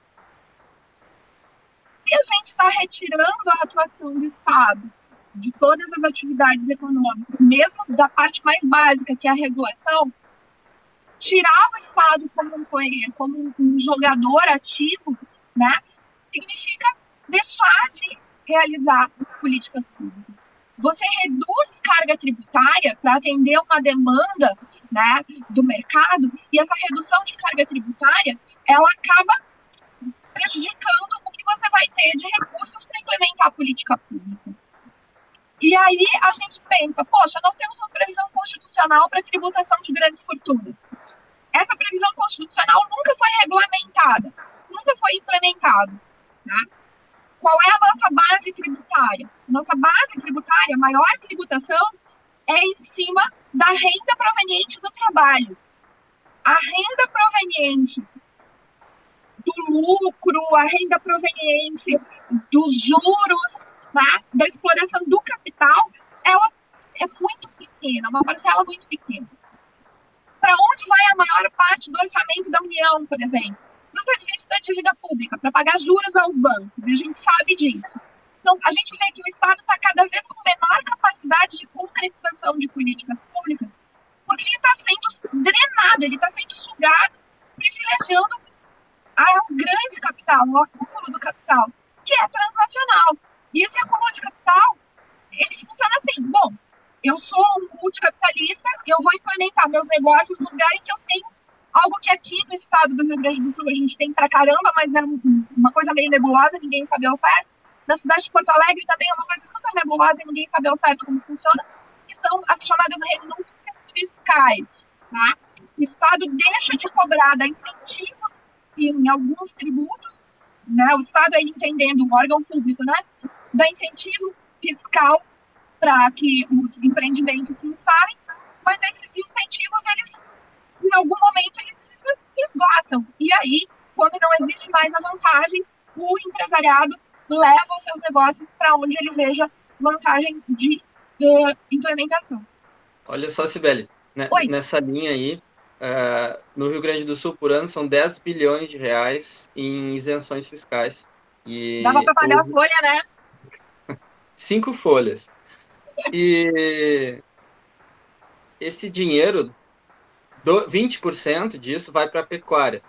B: Se a gente está retirando a atuação do Estado de todas as atividades econômicas, mesmo da parte mais básica, que é a regulação, tirar o Estado como um player, como um jogador ativo, né, significa deixar de realizar políticas públicas. Você reduz carga tributária para atender uma demanda, né, do mercado, e essa redução de carga tributária, ela acaba prejudicando o que você vai ter de recursos para implementar a política pública. E aí a gente pensa, poxa, nós temos uma previsão constitucional para tributação de grandes fortunas. Essa previsão constitucional nunca foi regulamentada, nunca foi implementada. Né? Qual é a nossa base tributária? Nossa base tributária, a maior tributação, é em cima da renda proveniente do trabalho. A renda proveniente do lucro, a renda proveniente dos juros, né, da exploração do capital, ela é muito pequena, uma parcela muito pequena. Para onde vai a maior parte do orçamento da União, por exemplo? No serviço da dívida pública, para pagar juros aos bancos, e a gente sabe disso. Então, a gente vê que o Estado está cada vez com menor capacidade de concretização de políticas públicas, porque ele está sendo drenado, ele está sendo sugado, privilegiando ao grande capital, o acúmulo do capital, que é transnacional. E esse acúmulo de capital, ele funciona assim, bom, eu sou um multicapitalista, eu vou implementar meus negócios no lugar em que eu tenho algo que aqui no estado do Rio Grande do Sul a gente tem pra caramba, mas é uma coisa meio nebulosa, ninguém sabe ao certo. Na cidade de Porto Alegre também é uma coisa super nebulosa e ninguém sabe ao certo como funciona, que são as chamadas renúncias fiscais. Tá? O Estado deixa de cobrar, dá incentivos em alguns tributos, né? O Estado aí entendendo o órgão público, né? Dá incentivo fiscal para que os empreendimentos se instalem, mas esses incentivos, eles, em algum momento, eles se esgotam. E aí, quando não existe mais a vantagem, o empresariado leva os seus negócios para onde ele veja vantagem de uh, implementação.
A: Olha só, Cibele, né, nessa linha aí, uh, no Rio Grande do Sul, por ano, são dez bilhões de reais em isenções fiscais. E
B: dava para pagar o... a folha, né?
A: Cinco folhas. E esse dinheiro, do, vinte por cento disso vai para a pecuária.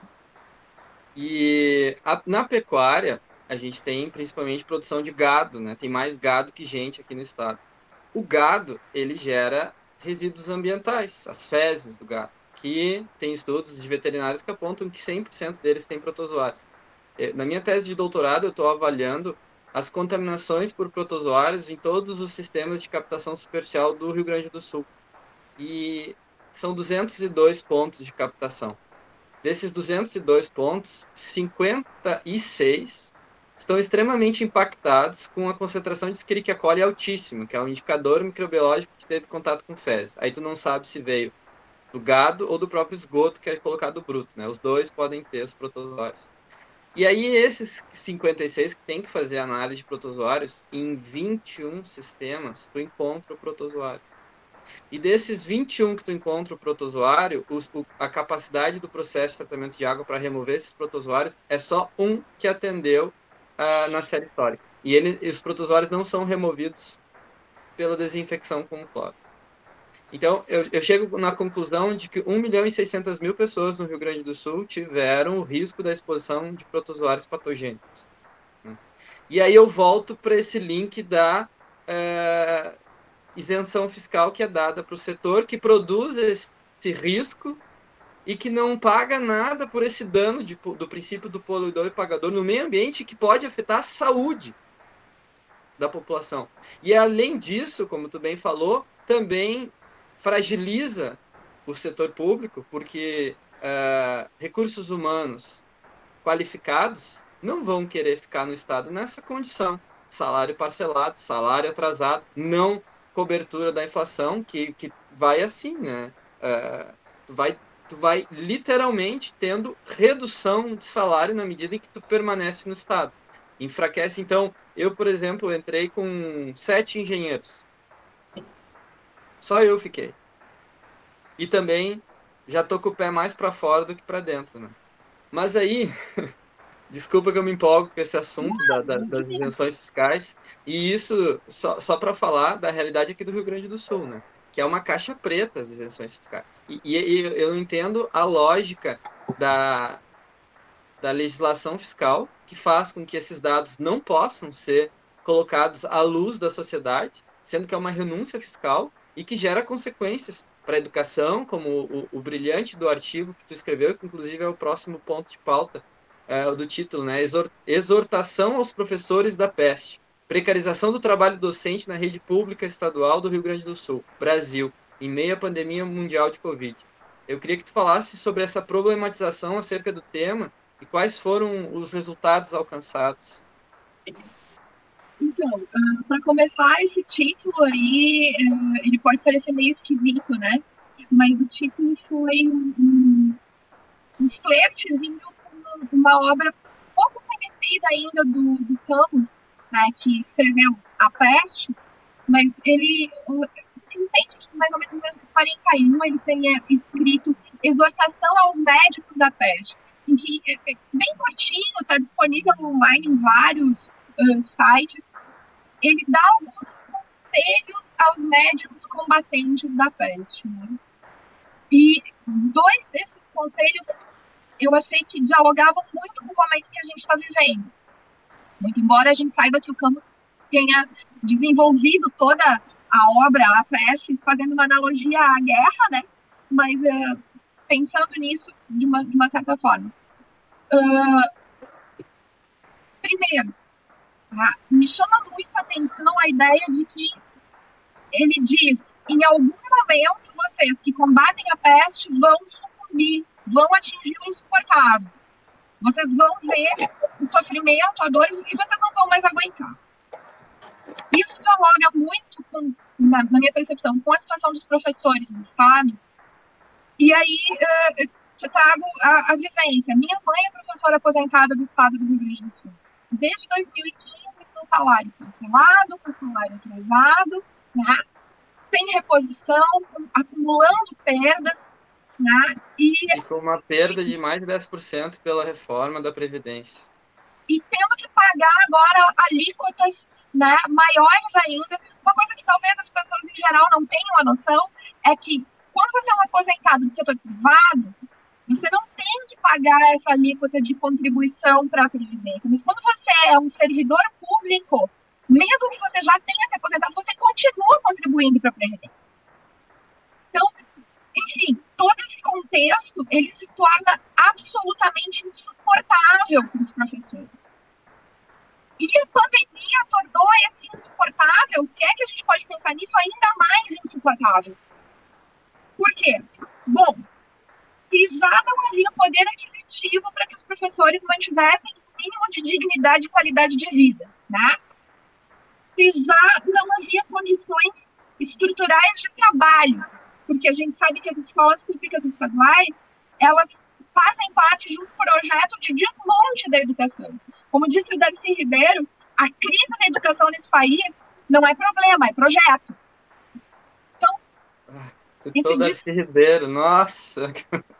A: E a, na pecuária, a gente tem principalmente produção de gado, né? Tem mais gado que gente aqui no estado. O gado, ele gera resíduos ambientais, as fezes do gado, que tem estudos de veterinários que apontam que cem por cento deles têm protozoários. Na minha tese de doutorado, eu estou avaliando as contaminações por protozoários em todos os sistemas de captação superficial do Rio Grande do Sul. E são duzentos e dois pontos de captação. Desses duzentos e dois pontos, cinquenta e seis estão extremamente impactados com a concentração de Escherichia coli altíssima, que é um indicador microbiológico que teve contato com fezes. Aí tu não sabe se veio do gado ou do próprio esgoto, que é colocado bruto, né? Os dois podem ter os protozoários. E aí esses cinquenta e seis que tem que fazer análise de protozoários, em vinte e um sistemas tu encontra o protozoário. E desses vinte e um que tu encontra o protozoário, os, o, a capacidade do processo de tratamento de água para remover esses protozoários é só um que atendeu uh, na série histórica. E ele, os protozoários não são removidos pela desinfecção com cloro. Então, eu, eu chego na conclusão de que um milhão e seiscentas mil pessoas no Rio Grande do Sul tiveram o risco da exposição de protozoários patogênicos. E aí eu volto para esse link da é, isenção fiscal que é dada para o setor que produz esse, esse risco e que não paga nada por esse dano de, do princípio do poluidor e pagador no meio ambiente que pode afetar a saúde da população. E além disso, como tu bem falou, também fragiliza o setor público, porque uh, recursos humanos qualificados não vão querer ficar no Estado nessa condição. Salário parcelado, salário atrasado, não cobertura da inflação, que, que vai assim, né? Uh, tu, vai, tu vai literalmente tendo redução de salário na medida em que tu permanece no Estado. Enfraquece. Então, eu, por exemplo, entrei com sete engenheiros. Só eu fiquei. E também já tô com o pé mais para fora do que para dentro, né? Mas aí, desculpa que eu me empolgo com esse assunto da, da, das isenções fiscais, e isso só, só para falar da realidade aqui do Rio Grande do Sul, né? Que é uma caixa preta as isenções fiscais. E, e, e eu entendo a lógica da, da legislação fiscal que faz com que esses dados não possam ser colocados à luz da sociedade, sendo que é uma renúncia fiscal e que gera consequências para a educação, como o, o, brilhante do artigo que tu escreveu, que inclusive é o próximo ponto de pauta é, do título, né? Exortação aos professores da peste. Precarização do trabalho docente na rede pública estadual do Rio Grande do Sul, Brasil, em meio à pandemia mundial de Covid. Eu queria que tu falasse sobre essa problematização acerca do tema e quais foram os resultados alcançados.
B: Então, uh, para começar, esse título aí, uh, ele pode parecer meio esquisito, né? Mas o título foi um, um, um flertezinho com uma obra pouco conhecida ainda do, do Camus, né, que escreveu A Peste, mas ele uh, entende que mais ou menos em quarenta e um ele tenha escrito Exortação aos Médicos da Peste, em que, bem curtinho, está disponível online em vários uh, sites. Ele dá alguns conselhos aos médicos combatentes da peste, né? E dois desses conselhos eu achei que dialogavam muito com o momento que a gente está vivendo. Muito embora a gente saiba que o Camus tenha desenvolvido toda a obra, A Peste, fazendo uma analogia à guerra, né? Mas uh, pensando nisso de uma, de uma certa forma. Uh, primeiro, tá? Me chama muito a atenção a ideia de que ele diz, em algum momento vocês que combatem a peste vão sucumbir, vão atingir o insuportável. Vocês vão ver o sofrimento, a dor, e vocês não vão mais aguentar. Isso dialoga muito, com, na, na minha percepção, com a situação dos professores do Estado. E aí, uh, te trago a, a vivência. Minha mãe é professora aposentada do Estado do Rio Grande do Sul. Desde dois mil e quinze, com salário cancelado, com salário atrasado, né? Sem reposição, acumulando perdas, né?
A: E, e com uma perda de mais de dez por cento pela reforma da Previdência.
B: E tendo que pagar agora alíquotas, né, maiores ainda. Uma coisa que talvez as pessoas em geral não tenham a noção é que quando você é um aposentado do setor privado, você não tem que pagar essa alíquota de contribuição para a Previdência. Mas quando você é um servidor público, mesmo que você já tenha se aposentado, você continua contribuindo para a Previdência. Então, enfim, todo esse contexto, ele se torna absolutamente insuportável para os professores. E a pandemia tornou esse insuportável, se é que a gente pode pensar nisso, ainda mais insuportável. Por quê? Bom, se já não havia poder aquisitivo para que os professores mantivessem o mínimo de dignidade e qualidade de vida, né? Se já não havia condições estruturais de trabalho, porque a gente sabe que as escolas públicas estaduais, elas fazem parte de um projeto de desmonte da educação. Como disse o Darcy Ribeiro, a crise da educação nesse país não é problema, é projeto. Então,
A: citou o Darcy dis... Ribeiro, nossa!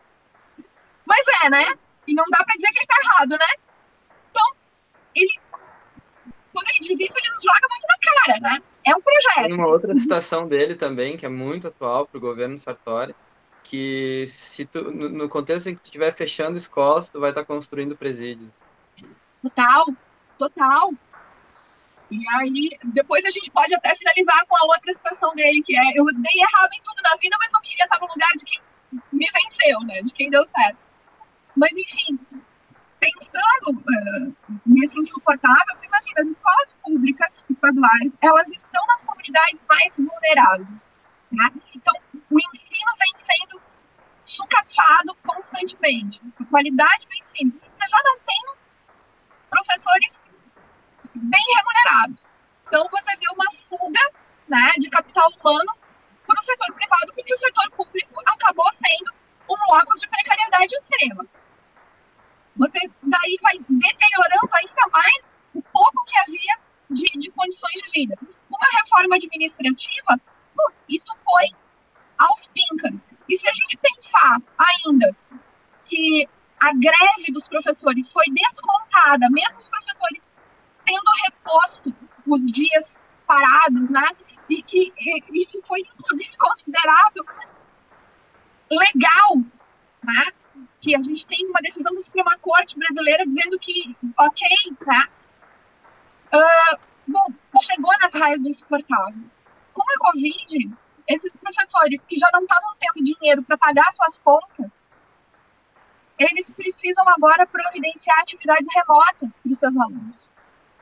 B: Mas é, né? E não dá para dizer que ele está errado, né? Então, ele, quando ele diz isso, ele nos joga muito na cara, né? É um projeto.
A: Tem uma outra citação dele também, que é muito atual para o governo Sartori, que se tu, no, no contexto em que tu estiver fechando escolas, tu vai estar construindo presídios.
B: Total, total. E aí, depois a gente pode até finalizar com a outra citação dele, que é: eu dei errado em tudo na vida, mas não queria estar no lugar de quem me venceu, né? De quem deu certo. Mas, enfim, pensando uh, nesse insuportável, imagina, as escolas públicas estaduais, elas estão nas comunidades mais vulneráveis, né? Então, o ensino vem sendo sucateado constantemente. A qualidade do ensino. Você já não tem professores bem remunerados. Então, você vê uma fuga, né, de capital humano para o setor privado, porque o setor público acabou sendo um locus de precariedade extrema. Você daí vai deteriorando ainda mais o pouco que havia de, de condições de vida. Uma reforma administrativa, pô, isso foi aos píncaros. E se a gente pensar pensar ainda que a greve dos professores foi descontada, mesmo os professores tendo reposto os dias parados, né? E que isso foi, inclusive, considerado legal, né? Que a gente tem uma decisão da Suprema Corte brasileira dizendo que, ok, né? Uh, bom, chegou nas raias do insuportável. Com a Covid, esses professores que já não estavam tendo dinheiro para pagar suas contas, eles precisam agora providenciar atividades remotas para os seus alunos.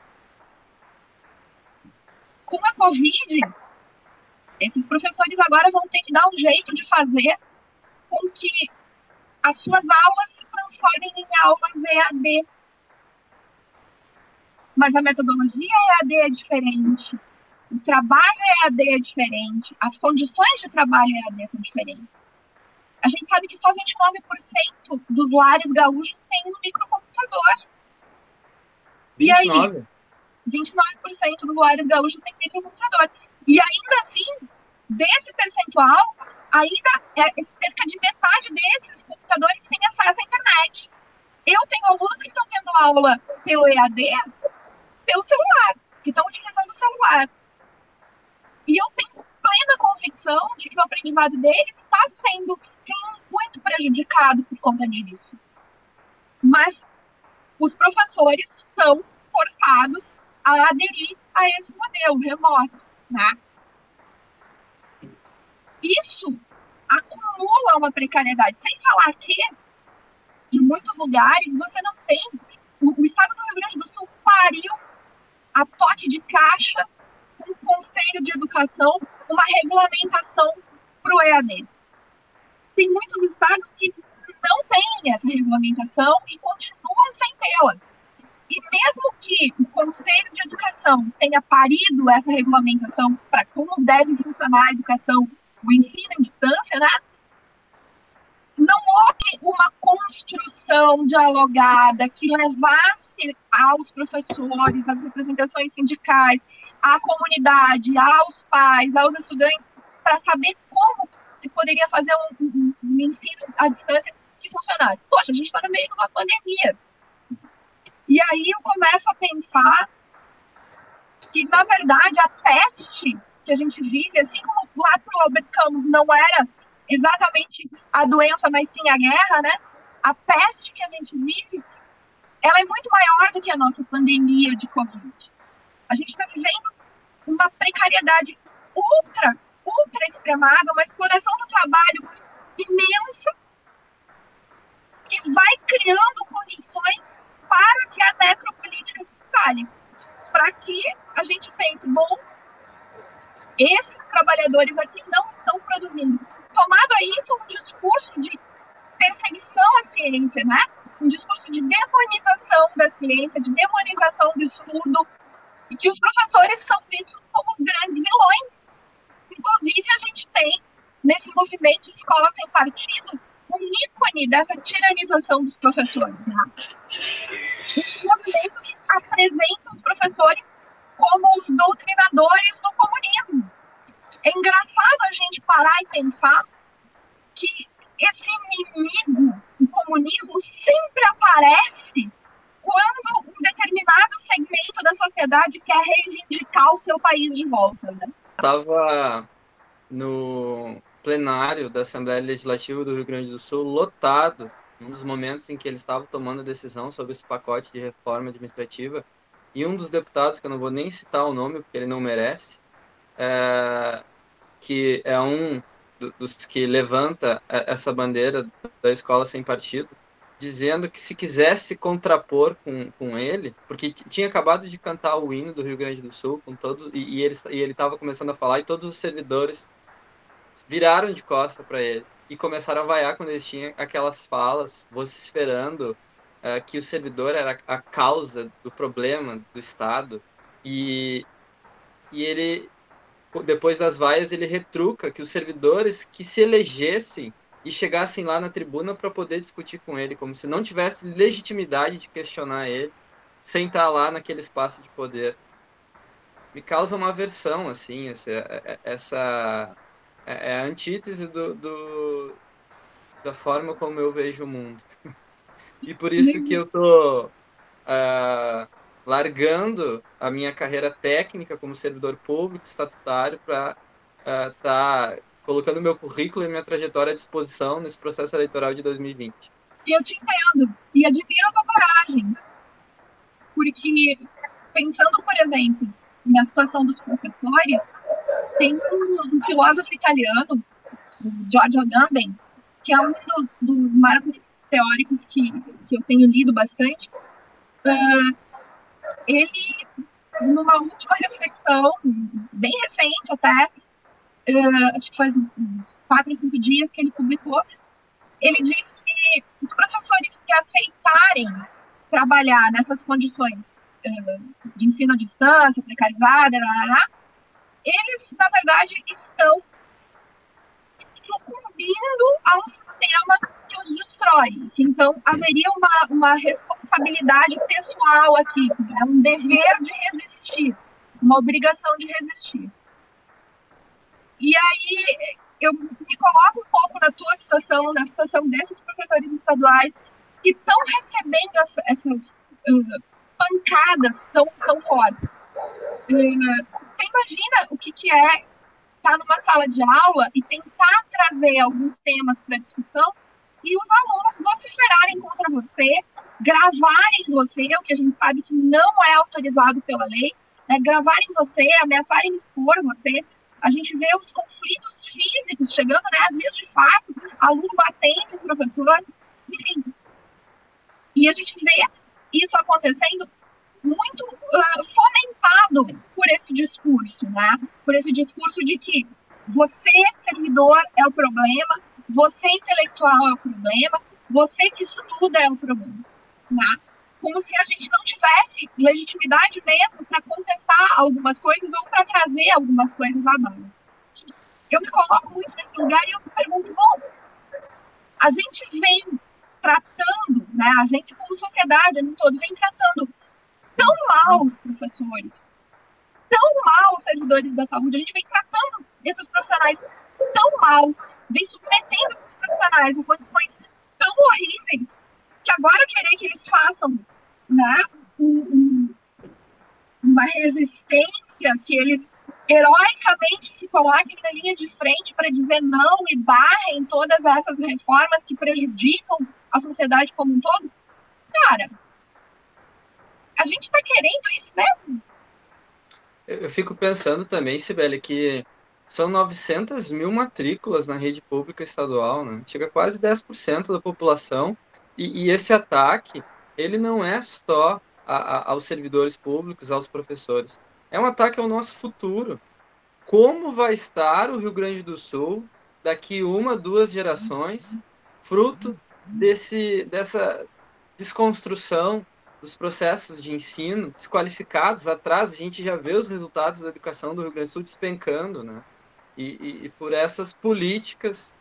B: Com a Covid, esses professores agora vão ter que dar um jeito de fazer com que as suas aulas se transformem em aulas E A D. Mas a metodologia E A D é diferente, o trabalho E A D é diferente, as condições de trabalho E A D são diferentes. A gente sabe que só vinte e nove por cento dos lares gaúchos têm um microcomputador.
A: vinte e nove por cento?
B: E aí, vinte e nove por cento dos lares gaúchos têm microcomputador. E ainda assim, desse percentual, ainda é, cerca de metade desses computadores têm acesso à internet. Eu tenho alunos que estão tendo aula pelo E A D, pelo celular, que estão utilizando o celular. E eu tenho plena convicção de que o aprendizado deles está sendo, sim, muito prejudicado por conta disso. Mas os professores são forçados a aderir a esse modelo remoto, né? Isso acumula uma precariedade. Sem falar que, em muitos lugares, você não tem... O, o estado do Rio Grande do Sul pariu a toque de caixa um conselho de educação, uma regulamentação para o E A D. Tem muitos estados que não têm essa regulamentação e continuam sem tê-la. E mesmo que o Conselho de Educação tenha parido essa regulamentação para como deve funcionar a educação, o ensino em distância, né? Não houve uma construção dialogada que levasse aos professores, às representações sindicais, à comunidade, aos pais, aos estudantes, para saber como se poderia fazer um, um, um ensino à distância que funcionasse. Poxa, a gente está no meio de uma pandemia. E aí eu começo a pensar que, na verdade, a peste que a gente vive, assim como lá para o Albert Camus não era exatamente a doença, mas sim a guerra, né? A peste que a gente vive, ela é muito maior do que a nossa pandemia de Covid. A gente está vivendo uma precariedade ultra, ultra extremada, uma exploração do trabalho imensa, que vai criando condições para que a necropolítica se instale. Para que a gente pense, bom, esses trabalhadores aqui não estão produzindo. Tomado a isso um discurso de perseguição à ciência, né? Um discurso de demonização da ciência, de demonização do estudo, e que os professores são vistos como os grandes vilões. Inclusive, a gente tem, nesse movimento Escola Sem Partido, um ícone dessa tiranização dos professores, né? Um movimento que apresenta os professores como os doutrinadores do comunismo. É engraçado a gente parar e pensar que esse inimigo, o comunismo, sempre aparece quando um determinado segmento da sociedade quer reivindicar o seu país de volta, né?
A: Estava no plenário da Assembleia Legislativa do Rio Grande do Sul, lotado, num dos momentos em que eles estavam tomando a decisão sobre esse pacote de reforma administrativa, e um dos deputados, que eu não vou nem citar o nome, porque ele não merece, é, que é um dos que levanta essa bandeira da escola sem partido, dizendo que se quisesse contrapor com, com ele, porque tinha acabado de cantar o hino do Rio Grande do Sul, com todos, e, e ele e ele estava começando a falar, e todos os servidores viraram de costa para ele e começaram a vaiar quando eles tinham aquelas falas vociferando uh, que o servidor era a causa do problema do Estado, e, e ele, depois das vaias, ele retruca que os servidores que se elegessem e chegassem lá na tribuna para poder discutir com ele, como se não tivesse legitimidade de questionar ele, sem estar lá naquele espaço de poder. Me causa uma aversão, assim, essa, essa é a antítese do, do, da forma como eu vejo o mundo. E por isso que eu tô uh, largando a minha carreira técnica como servidor público estatutário para estar uh, tá colocando meu currículo e minha trajetória à disposição nesse processo eleitoral de dois mil e vinte.
B: E eu te entendo, e admiro a tua coragem, porque, pensando, por exemplo, na situação dos professores, tem um, um filósofo italiano, o Giorgio Agamben, que é um dos, dos marcos teóricos que, que eu tenho lido bastante. Uh, ele, numa última reflexão, bem recente até, uh, acho que faz uns quatro ou cinco dias que ele publicou, ele diz que os professores que aceitarem trabalhar nessas condições uh, de ensino à distância, precarizada, eles, na verdade, estão sucumbindo a um sistema que os destrói. Então, haveria uma, uma responsabilidade pessoal aqui, né? Um dever de resistir, uma obrigação de resistir. E aí, eu me coloco um pouco na tua situação, na situação desses professores estaduais que estão recebendo essa, essas uh, pancadas tão, tão fortes. Uh, você imagina o que, que é estar numa sala de aula e tentar trazer alguns temas para discussão e os alunos vociferarem contra você, gravarem você, o que a gente sabe que não é autorizado pela lei, né? Gravarem você, ameaçarem expor você. A gente vê os conflitos físicos chegando, né, às vezes de fato, aluno batendo em professor, enfim. E a gente vê isso acontecendo muito uh, fomentado por esse discurso, né? Por esse discurso de que você, servidor, é o problema, você, intelectual, é o problema, você que estuda é o problema, né? Como se a gente não tivesse legitimidade mesmo para contestar algumas coisas ou para trazer algumas coisas à baila. Eu me coloco muito nesse lugar e eu me pergunto, bom, a gente vem tratando, né? A gente como sociedade, não todos, vem tratando tão mal os professores, tão mal os servidores da saúde, a gente vem tratando esses profissionais tão mal, vem submetendo esses profissionais em condições tão horríveis, que agora querer que eles façam, né, um, um, uma resistência, que eles heroicamente se coloquem na linha de frente para dizer não e barrem todas essas reformas que prejudicam a sociedade como um todo, cara, a gente está querendo isso mesmo?
A: Eu fico pensando também, Sibeli, que são novecentas mil matrículas na rede pública estadual, né? Chega a quase dez por cento da população, e, e esse ataque, ele não é só a, a, aos servidores públicos, aos professores, é um ataque ao nosso futuro. Como vai estar o Rio Grande do Sul daqui uma, duas gerações, fruto desse, dessa desconstrução dos processos de ensino desqualificados atrás? A gente já vê os resultados da educação do Rio Grande do Sul despencando, né? E, e, e por essas políticas,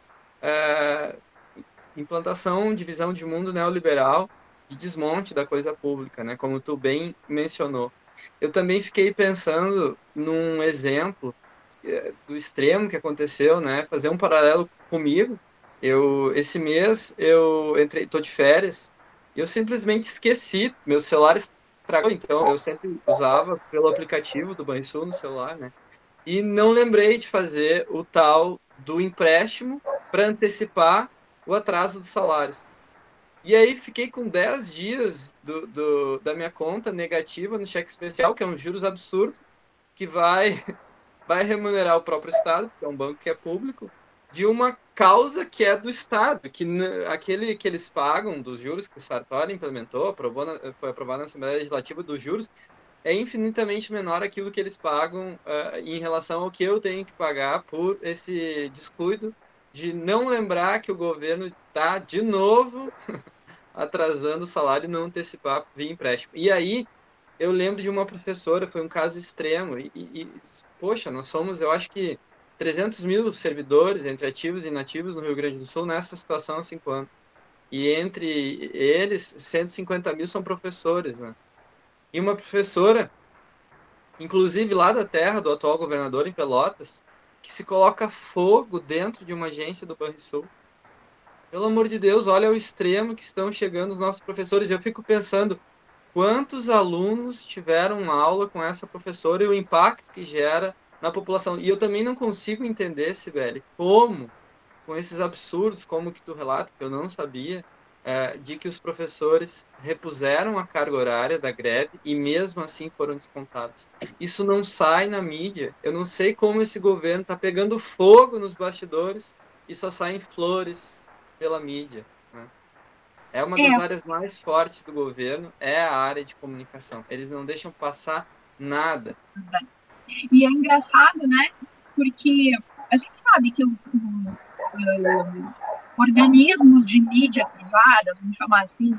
A: é, implantação de visão de mundo neoliberal, de desmonte da coisa pública, né? Como tu bem mencionou. Eu também fiquei pensando num exemplo do extremo que aconteceu, né? Fazer um paralelo comigo. Eu esse mês eu entrei, tô de férias, e eu simplesmente esqueci, meu celular estragou, então eu sempre usava pelo aplicativo do Banrisul no celular, né? E não lembrei de fazer o tal do empréstimo para antecipar o atraso dos salários. E aí fiquei com dez dias do, do, da minha conta negativa no cheque especial, que é um juros absurdo, que vai vai remunerar o próprio Estado, que é um banco que é público, de uma causa que é do Estado, que aquele que eles pagam dos juros que o Sartori implementou, aprovou na, foi aprovado na Assembleia Legislativa dos juros, é infinitamente menor aquilo que eles pagam uh, em relação ao que eu tenho que pagar por esse descuido de não lembrar que o governo está, de novo, atrasando o salário e não antecipar via empréstimo. E aí, eu lembro de uma professora, foi um caso extremo, e, e, poxa, nós somos, eu acho que, trezentos mil servidores, entre ativos e inativos no Rio Grande do Sul, nessa situação há cinco anos. E entre eles, cento e cinquenta mil são professores, né? E uma professora, inclusive lá da terra do atual governador em Pelotas, que se coloca fogo dentro de uma agência do Banrisul. Pelo amor de Deus, olha o extremo que estão chegando os nossos professores. Eu fico pensando quantos alunos tiveram aula com essa professora e o impacto que gera na população. E eu também não consigo entender, Sibeli, como, com esses absurdos, como que tu relata, que eu não sabia, é, de que os professores repuseram a carga horária da greve e mesmo assim foram descontados. Isso não sai na mídia. Eu não sei como esse governo está pegando fogo nos bastidores e só saem flores pela mídia, né? É uma das
B: É,
A: áreas mais fortes do governo, é a área de comunicação. Eles não deixam passar nada.
B: e é engraçado, né? Porque a gente sabe que os, os uh, organismos de mídia privada, vamos chamar assim,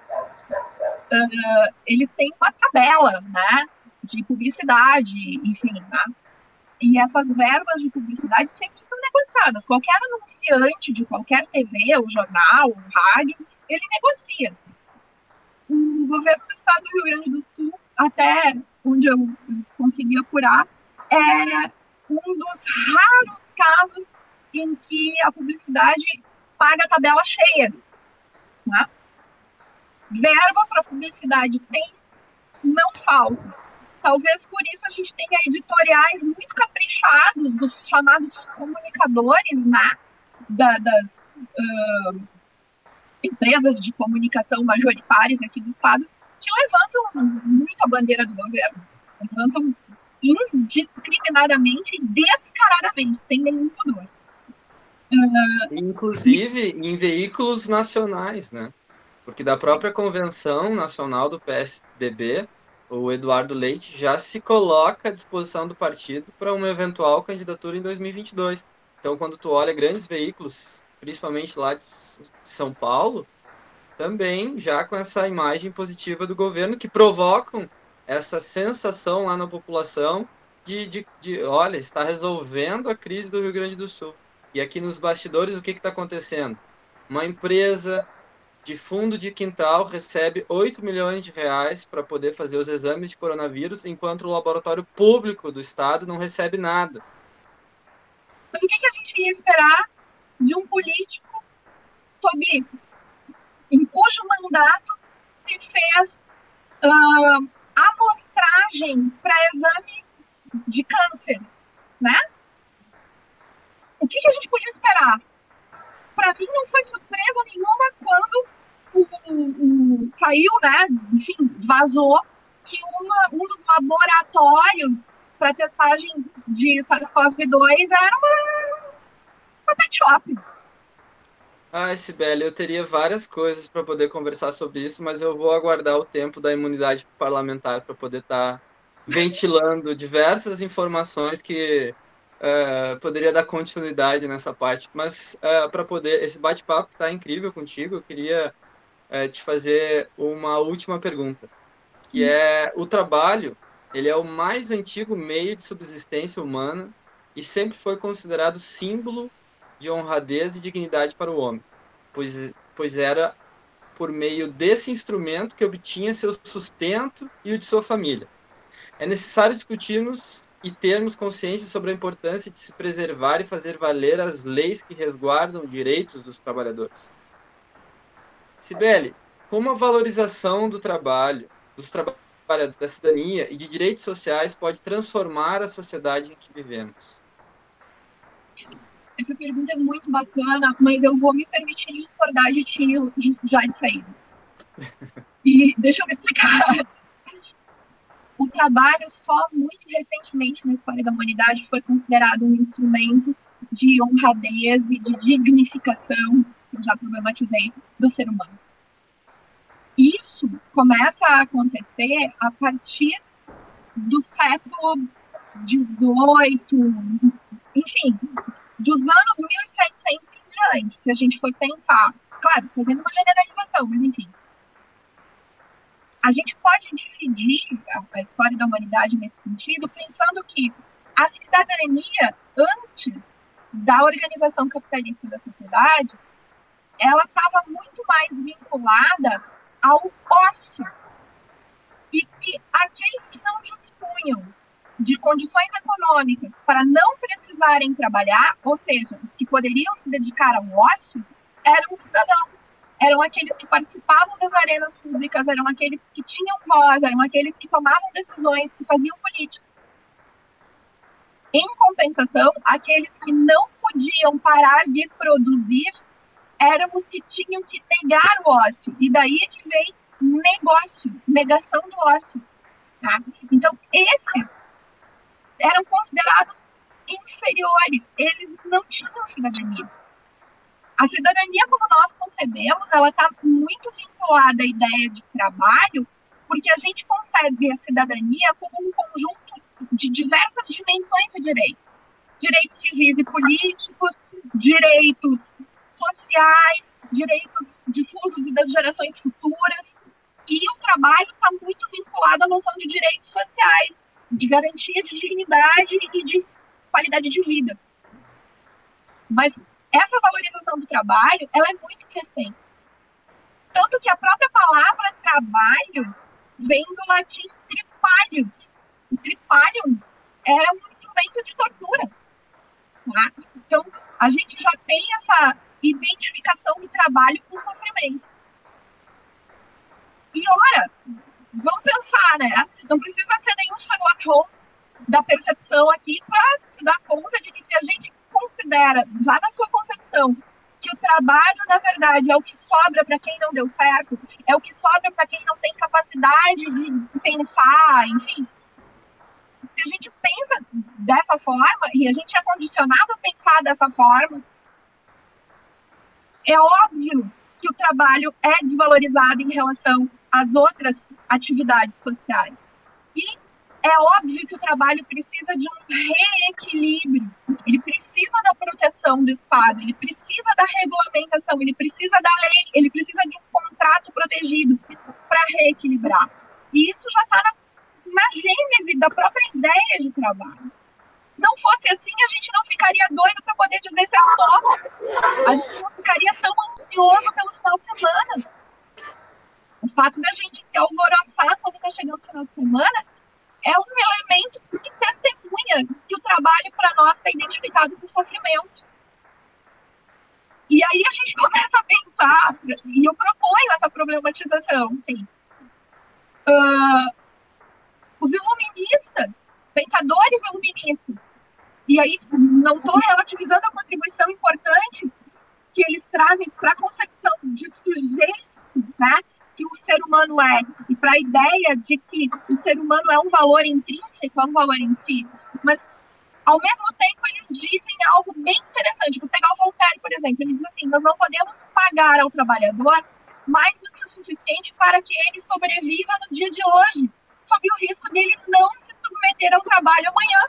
B: uh, eles têm uma tabela, né? De publicidade, enfim, né? E essas verbas de publicidade sempre são negociadas. Qualquer anunciante de qualquer T V, ou jornal, ou rádio, ele negocia. O governo do estado do Rio Grande do Sul, até onde eu consegui apurar, é um dos raros casos em que a publicidade paga a tabela cheia. Né? Verba para publicidade tem, não falta. Talvez por isso a gente tenha editoriais muito caprichados dos chamados comunicadores, né? Da, das uh, empresas de comunicação majoritárias aqui do estado, que levantam muito a bandeira do governo. Levantam indiscriminadamente, descaradamente, sem nenhum pudor. Uh,
A: Inclusive em veículos nacionais, né? Porque da própria convenção nacional do P S D B, o Eduardo Leite já se coloca à disposição do partido para uma eventual candidatura em dois mil e vinte e dois. Então, quando tu olha grandes veículos, principalmente lá de São Paulo, também já com essa imagem positiva do governo, que provocam essa sensação lá na população de, de, de olha, está resolvendo a crise do Rio Grande do Sul. E aqui nos bastidores, o que está acontecendo? Uma empresa de fundo de quintal recebe oito milhões de reais para poder fazer os exames de coronavírus, enquanto o laboratório público do estado não recebe nada.
B: Mas o que, que a gente ia esperar de um político sob, em cujo mandato se fez uh, amostragem para exame de câncer, né? O que, que a gente podia esperar? Para mim não foi surpresa nenhuma quando o, o, o, saiu, né? Enfim, vazou que uma, um dos laboratórios para testagem de SARS-CoV dois era uma, uma pet shop.
A: Ah, Sibeli, eu teria várias coisas para poder conversar sobre isso, mas eu vou aguardar o tempo da imunidade parlamentar para poder estar tá ventilando diversas informações que uh, poderia dar continuidade nessa parte. Mas uh, para poder, esse bate-papo está incrível contigo, eu queria uh, te fazer uma última pergunta, que é o trabalho, ele é o mais antigo meio de subsistência humana e sempre foi considerado símbolo de honradez e dignidade para o homem, pois, pois era por meio desse instrumento que obtinha seu sustento e o de sua família. É necessário discutirmos e termos consciência sobre a importância de se preservar e fazer valer as leis que resguardam os direitos dos trabalhadores. Sibeli, como a valorização do trabalho, dos trabalhadores, da cidadania e de direitos sociais pode transformar a sociedade em que vivemos?
B: Essa pergunta é muito bacana, mas eu vou me permitir discordar de ti já de saída. E deixa eu me explicar. O trabalho só muito recentemente na história da humanidade foi considerado um instrumento de honradez e de dignificação, que eu já problematizei, do ser humano. Isso começa a acontecer a partir do século dezoito, enfim, dos anos mil e setecentos em diante, se a gente for pensar. Claro, fazendo uma generalização, mas enfim. A gente pode dividir a história da humanidade nesse sentido, pensando que a cidadania, antes da organização capitalista da sociedade, ela estava muito mais vinculada ao ócio. E que aqueles que não dispunham de condições econômicas para não precisarem trabalhar, ou seja, os que poderiam se dedicar ao ócio, eram os cidadãos, eram aqueles que participavam das arenas públicas, eram aqueles que tinham voz, eram aqueles que tomavam decisões, que faziam política. Em compensação, aqueles que não podiam parar de produzir eram os que tinham que negar o ócio. E daí é que vem negócio, negação do ócio. Tá? Então, esses eram considerados inferiores, eles não tinham cidadania. A cidadania, como nós concebemos, ela está muito vinculada à ideia de trabalho, porque a gente concebe a cidadania como um conjunto de diversas dimensões de direitos. Direitos civis e políticos, direitos sociais, direitos difusos e das gerações futuras. E o trabalho está muito vinculado à noção de direitos sociais, de garantia de dignidade e de qualidade de vida. Mas essa valorização do trabalho, ela é muito recente. Tanto que a própria palavra trabalho vem do latim tripalius. O tripalium era um instrumento de tortura. Tá? Então, a gente já tem essa identificação do trabalho com o sofrimento. E, ora, vamos pensar, né? Não precisa ser nenhum Sherlock Holmes da percepção aqui para se dar conta de que se a gente considera, já na sua concepção, que o trabalho, na verdade, é o que sobra para quem não deu certo, é o que sobra para quem não tem capacidade de pensar, enfim. Se a gente pensa dessa forma, e a gente é condicionado a pensar dessa forma, é óbvio que o trabalho é desvalorizado em relação às outras atividades sociais. E é óbvio que o trabalho precisa de um reequilíbrio, ele precisa da proteção do Estado, ele precisa da regulamentação, ele precisa da lei, ele precisa de um contrato protegido para reequilibrar. E isso já está na, na gênese da própria ideia de trabalho. Não fosse assim, a gente não ficaria doido para poder dizer se é só. A gente não ficaria tão ansioso pelo final de semana. O fato da gente se alvoroçar quando está chegando o final de semana é um elemento que testemunha que o trabalho para nós está identificado com o sofrimento. E aí a gente começa a pensar, e eu proponho essa problematização, assim, uh, os iluministas, pensadores iluministas, e aí não estou relativizando a contribuição importante que eles trazem para a concepção de sujeito, né, que o ser humano é, e para a ideia de que o ser humano é um valor intrínseco, é um valor em si, mas, ao mesmo tempo, eles dizem algo bem interessante. Vou pegar o Voltaire, por exemplo, ele diz assim, nós não podemos pagar ao trabalhador mais do que o suficiente para que ele sobreviva no dia de hoje, sob o risco dele não se submeter ao trabalho amanhã.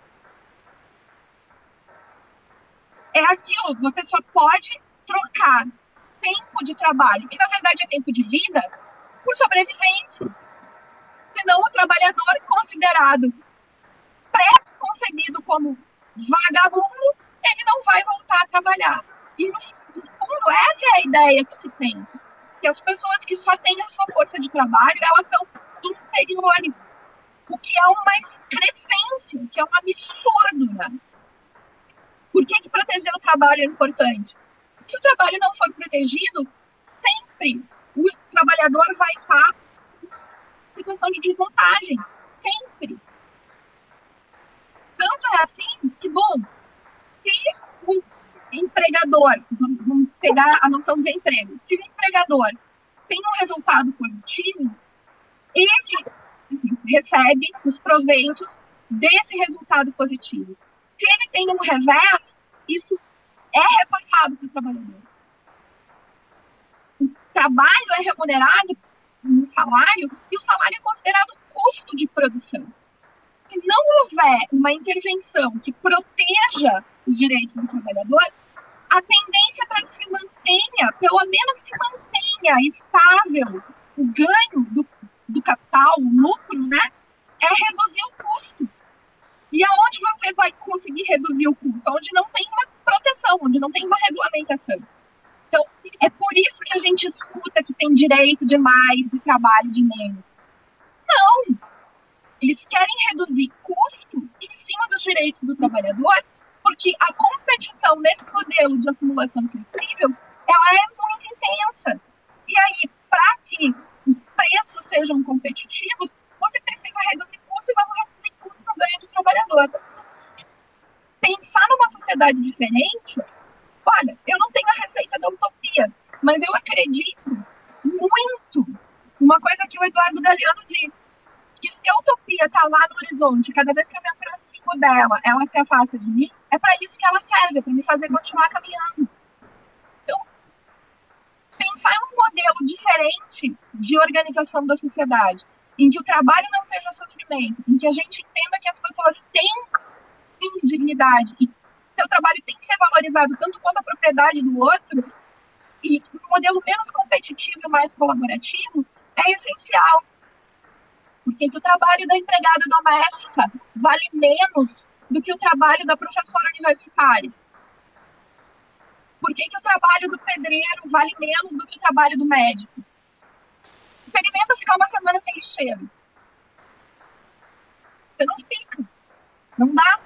B: É aquilo, você só pode trocar tempo de trabalho, que na verdade é tempo de vida, por sobrevivência. Senão o trabalhador considerado pré-concebido como vagabundo, ele não vai voltar a trabalhar. E no fundo, essa é a ideia que se tem. Que as pessoas que só têm a sua força de trabalho, elas são inferiores. O que é uma excrescência, o que é um absurdo, né? Por que que proteger o trabalho é importante? Se o trabalho não for protegido, sempre o trabalhador vai estar em situação de desvantagem. Sempre. Tanto é assim que, bom, se o empregador, vamos pegar a noção de emprego, se o empregador tem um resultado positivo, ele recebe os proventos desse resultado positivo. Se ele tem um revés, isso é repassado para o trabalhador. O trabalho é remunerado no salário e o salário é considerado custo de produção. Se não houver uma intervenção que proteja os direitos do trabalhador, a tendência para que se mantenha, pelo menos se mantenha estável o ganho do, do capital, o lucro, né, é reduzir o custo. E aonde você vai conseguir reduzir o custo? Onde não tem uma proteção, onde não tem uma regulamentação. Então, é por isso que a gente escuta que tem direito de mais e trabalho de menos. Não! Eles querem reduzir custo em cima dos direitos do trabalhador, porque a competição nesse modelo de acumulação flexível ela é muito intensa. E aí, para que os preços sejam competitivos, você precisa reduzir custo e vamos reduzir custo no ganho do trabalhador. Pensar numa sociedade diferente, olha, eu não tenho a receita da utopia, mas eu acredito muito numa coisa que o Eduardo Galeano disse, que se a utopia está lá no horizonte, cada vez que eu me aproximo dela, ela se afasta de mim, é para isso que ela serve, é para me fazer continuar caminhando. Então, pensar em um modelo diferente de organização da sociedade, em que o trabalho não seja sofrimento, em que a gente entenda que as pessoas têm sim dignidade e seu trabalho tem que ser valorizado tanto quanto a propriedade do outro, e um modelo menos competitivo e mais colaborativo é essencial. Por que o trabalho da empregada doméstica vale menos do que o trabalho da professora universitária? Por que, que o trabalho do pedreiro vale menos do que o trabalho do médico? Experimenta ficar uma semana sem lixeiro. Você não fica. Não dá.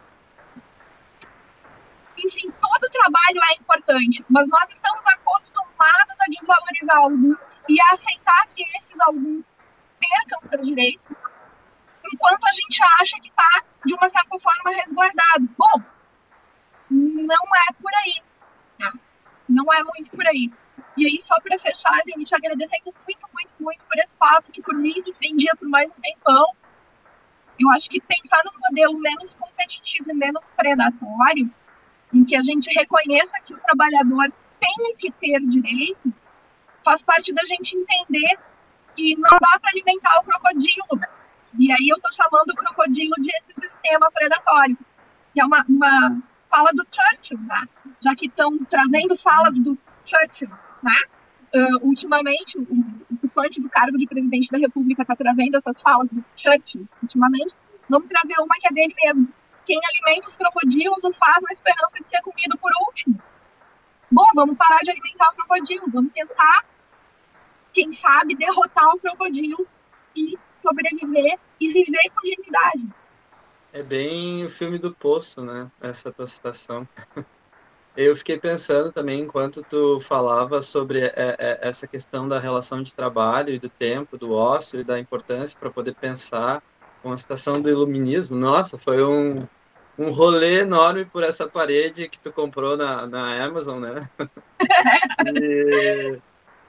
B: Enfim, todo trabalho é importante, mas nós estamos acostumados a desvalorizar alguns e a aceitar que esses alguns percam seus direitos, enquanto a gente acha que está, de uma certa forma, resguardado. Bom, não é por aí. Tá? Não é muito por aí. E aí, só para fechar, gente, agradecendo muito, muito, muito por esse papo, que por mim se estendia por mais um tempão. Eu acho que pensar num modelo menos competitivo e menos predatório, em que a gente reconheça que o trabalhador tem que ter direitos, faz parte da gente entender que não dá para alimentar o crocodilo. E aí eu estou chamando o crocodilo de esse sistema predatório, que é uma, uma fala do Churchill, né? Já que estão trazendo falas do Churchill, né? Uh, ultimamente, o, o ocupante do cargo de presidente da República está trazendo essas falas do Churchill, ultimamente. Vamos trazer uma que é dele mesmo. Quem alimenta os crocodilos o faz na esperança de ser comido por último. Bom, vamos parar de alimentar o crocodilo, vamos tentar, quem sabe, derrotar o crocodilo e sobreviver e viver com dignidade.
A: É bem o filme do Poço, né? Essa tua citação. Eu fiquei pensando também, enquanto tu falava sobre é, é, essa questão da relação de trabalho e do tempo, do ócio e da importância para poder pensar com a citação do iluminismo. Nossa, foi um, um rolê enorme por essa parede que tu comprou na, na Amazon, né? E,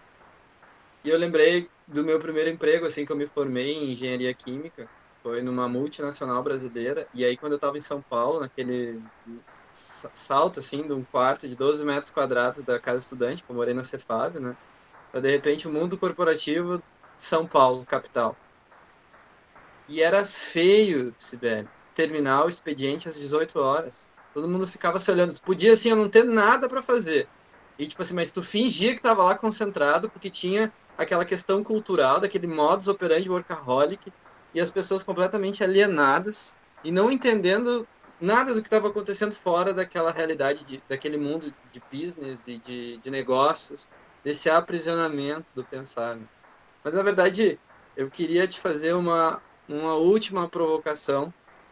A: e eu lembrei do meu primeiro emprego, assim, que eu me formei em engenharia química. Foi numa multinacional brasileira. E aí, quando eu estava em São Paulo, naquele salto, assim, de um quarto de doze metros quadrados da casa estudante, que eu morei na Cefab, né? Para, de repente, o mundo corporativo de São Paulo, capital. E era feio, Sibeli, terminar o expediente às dezoito horas. Todo mundo ficava se olhando. Tu podia, assim, eu não ter nada para fazer. E, tipo assim, mas tu fingia que estava lá concentrado, porque tinha aquela questão cultural, daquele modus operandi workaholic, e as pessoas completamente alienadas e não entendendo nada do que estava acontecendo fora daquela realidade, de, daquele mundo de business e de, de negócios, desse aprisionamento do pensar. Né? Mas, na verdade, eu queria te fazer uma, uma última provocação,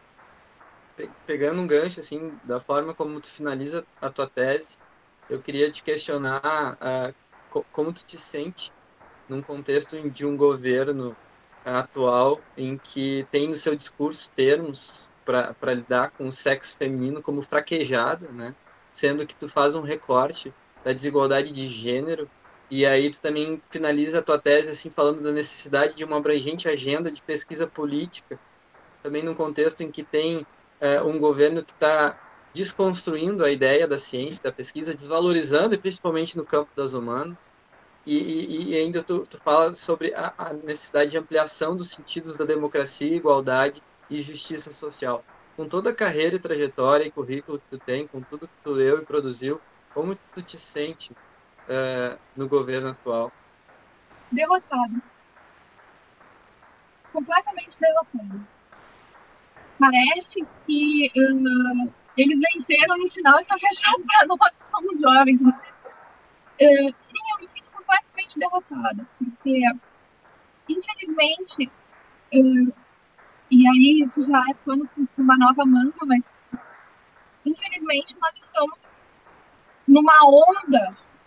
A: pegando um gancho, assim, da forma como tu finaliza a tua tese. Eu queria te questionar uh, como tu te sente num contexto de um governo atual em que tem no seu discurso termos para lidar com o sexo feminino como fraquejada, né? Sendo que tu faz um recorte da desigualdade de gênero e aí tu também finaliza a tua tese assim falando da necessidade de uma abrangente agenda de pesquisa política, também num contexto em que tem é, um governo que está desconstruindo a ideia da ciência, da pesquisa, desvalorizando, e principalmente no campo das humanas. E, e, e ainda tu, tu fala sobre a, a necessidade de ampliação dos sentidos da democracia, igualdade e justiça social. Com toda a carreira e trajetória e currículo que tu tem, com tudo que tu leu e produziu, como tu te sente uh, no governo atual?
B: Derrotado. Completamente derrotado. Parece que uh, eles venceram e o sinal está fechado para nós que somos jovens. Né? Uh, sim, eu me sinto completamente derrotada, porque, infelizmente, uh, e aí isso já é pano com uma nova manta, mas, infelizmente, nós estamos numa onda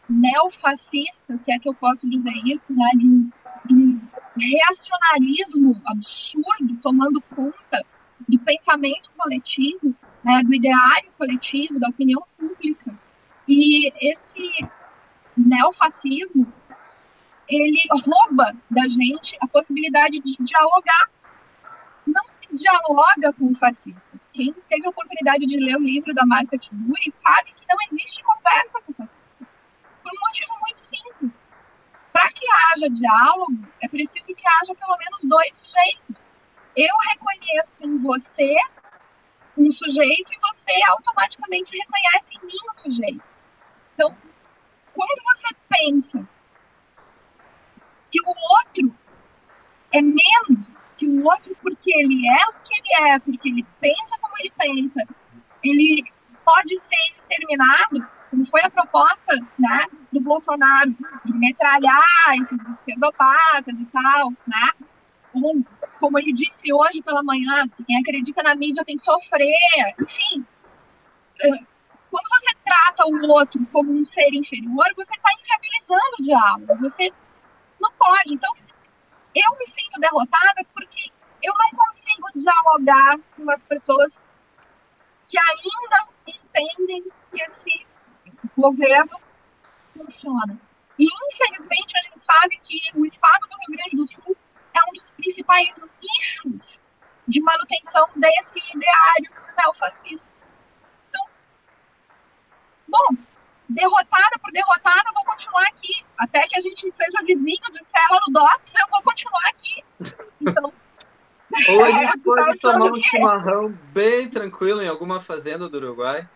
B: neofascista, se é que eu posso dizer isso, né, de um, de um reacionarismo absurdo tomando conta do pensamento coletivo, né, do ideário coletivo, da opinião pública. E esse neofascismo, ele rouba da gente a possibilidade de dialogar. Não se dialoga com o fascista. Quem teve a oportunidade de ler o livro da Marcia Tiburi sabe que não existe conversa com o fascista. Por um motivo muito simples. Para que haja diálogo, é preciso que haja pelo menos dois sujeitos. Eu reconheço em você um sujeito e você automaticamente reconhece em mim um sujeito. Então, quando você pensa que o outro é menos que o outro porque ele é o que ele é, porque ele pensa como ele pensa, ele pode ser exterminado, como foi a proposta, né, do Bolsonaro, de metralhar esses esquerdopatas e tal, né? Como, como ele disse hoje pela manhã, que quem acredita na mídia tem que sofrer, enfim. Quando você trata o outro como um ser inferior, você está inviabilizando o diálogo, você não pode. Então, eu me sinto derrotada porque eu não consigo dialogar com as pessoas que ainda entendem que esse governo funciona. E, infelizmente, a gente sabe que o estado do Rio Grande do Sul é um dos principais nichos de manutenção desse ideário neofascista. Então, bom, derrotada por derrotada, eu vou continuar aqui. Até que a gente seja vizinho de Serra do Docks, eu vou continuar aqui. Então,
A: ou a gente pode tomar um chimarrão bem tranquilo em alguma fazenda do Uruguai.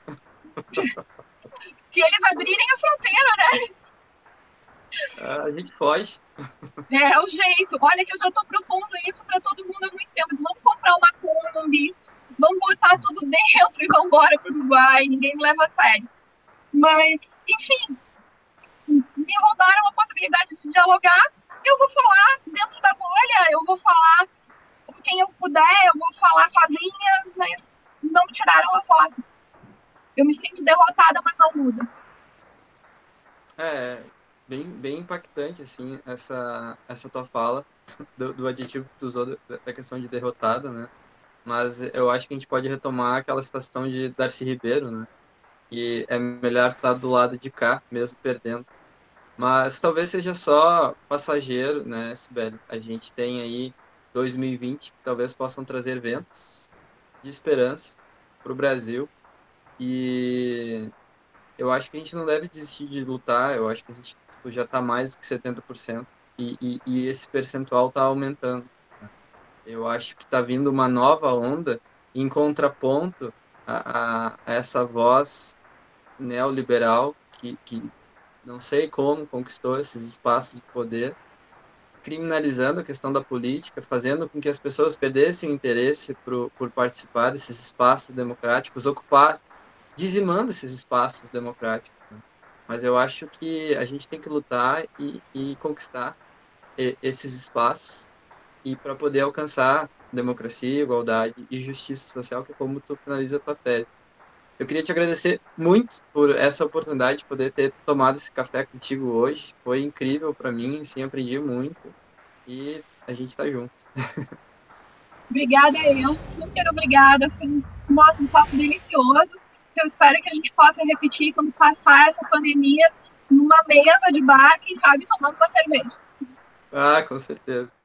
B: Se eles abrirem a fronteira, né?
A: A gente pode.
B: É, é o jeito. Olha que eu já estou propondo isso para todo mundo há muito tempo. Vamos comprar uma Kombi, vamos botar tudo dentro e vamos embora para o Uruguai. Ninguém me leva a sério. Mas, enfim, me roubaram a possibilidade de dialogar. Eu vou falar dentro da bolha, eu vou falar com quem eu puder, eu vou falar sozinha, mas não me tiraram a voz. Eu me sinto derrotada, mas não muda.
A: É, bem, bem impactante, assim, essa, essa tua fala, do, do adjetivo que tu usou, da, da questão de derrotada, né? Mas eu acho que a gente pode retomar aquela citação de Darcy Ribeiro, né? Que é melhor estar do lado de cá, mesmo perdendo. Mas talvez seja só passageiro, né, Sibeli? A gente tem aí dois mil e vinte que talvez possam trazer ventos de esperança para o Brasil. E eu acho que a gente não deve desistir de lutar. Eu acho que a gente tipo, já está mais do que setenta por cento. E, e, e esse percentual está aumentando. Né? Eu acho que está vindo uma nova onda em contraponto a, a, a essa voz neoliberal que, que não sei como conquistou esses espaços de poder, criminalizando a questão da política, fazendo com que as pessoas perdessem o interesse por, por participar desses espaços democráticos, ocupar, dizimando esses espaços democráticos. Né? Mas eu acho que a gente tem que lutar e, e conquistar esses espaços e para poder alcançar democracia, igualdade e justiça social, que é como tu finaliza a tua tese. Eu queria te agradecer muito por essa oportunidade de poder ter tomado esse café contigo hoje. Foi incrível para mim, sim, aprendi muito e a gente está junto.
B: Obrigada, eu super obrigada. Foi um, nossa, um papo delicioso. Eu espero que a gente possa repetir quando passar essa pandemia numa mesa de bar, quem sabe tomando uma cerveja.
A: Ah, com certeza.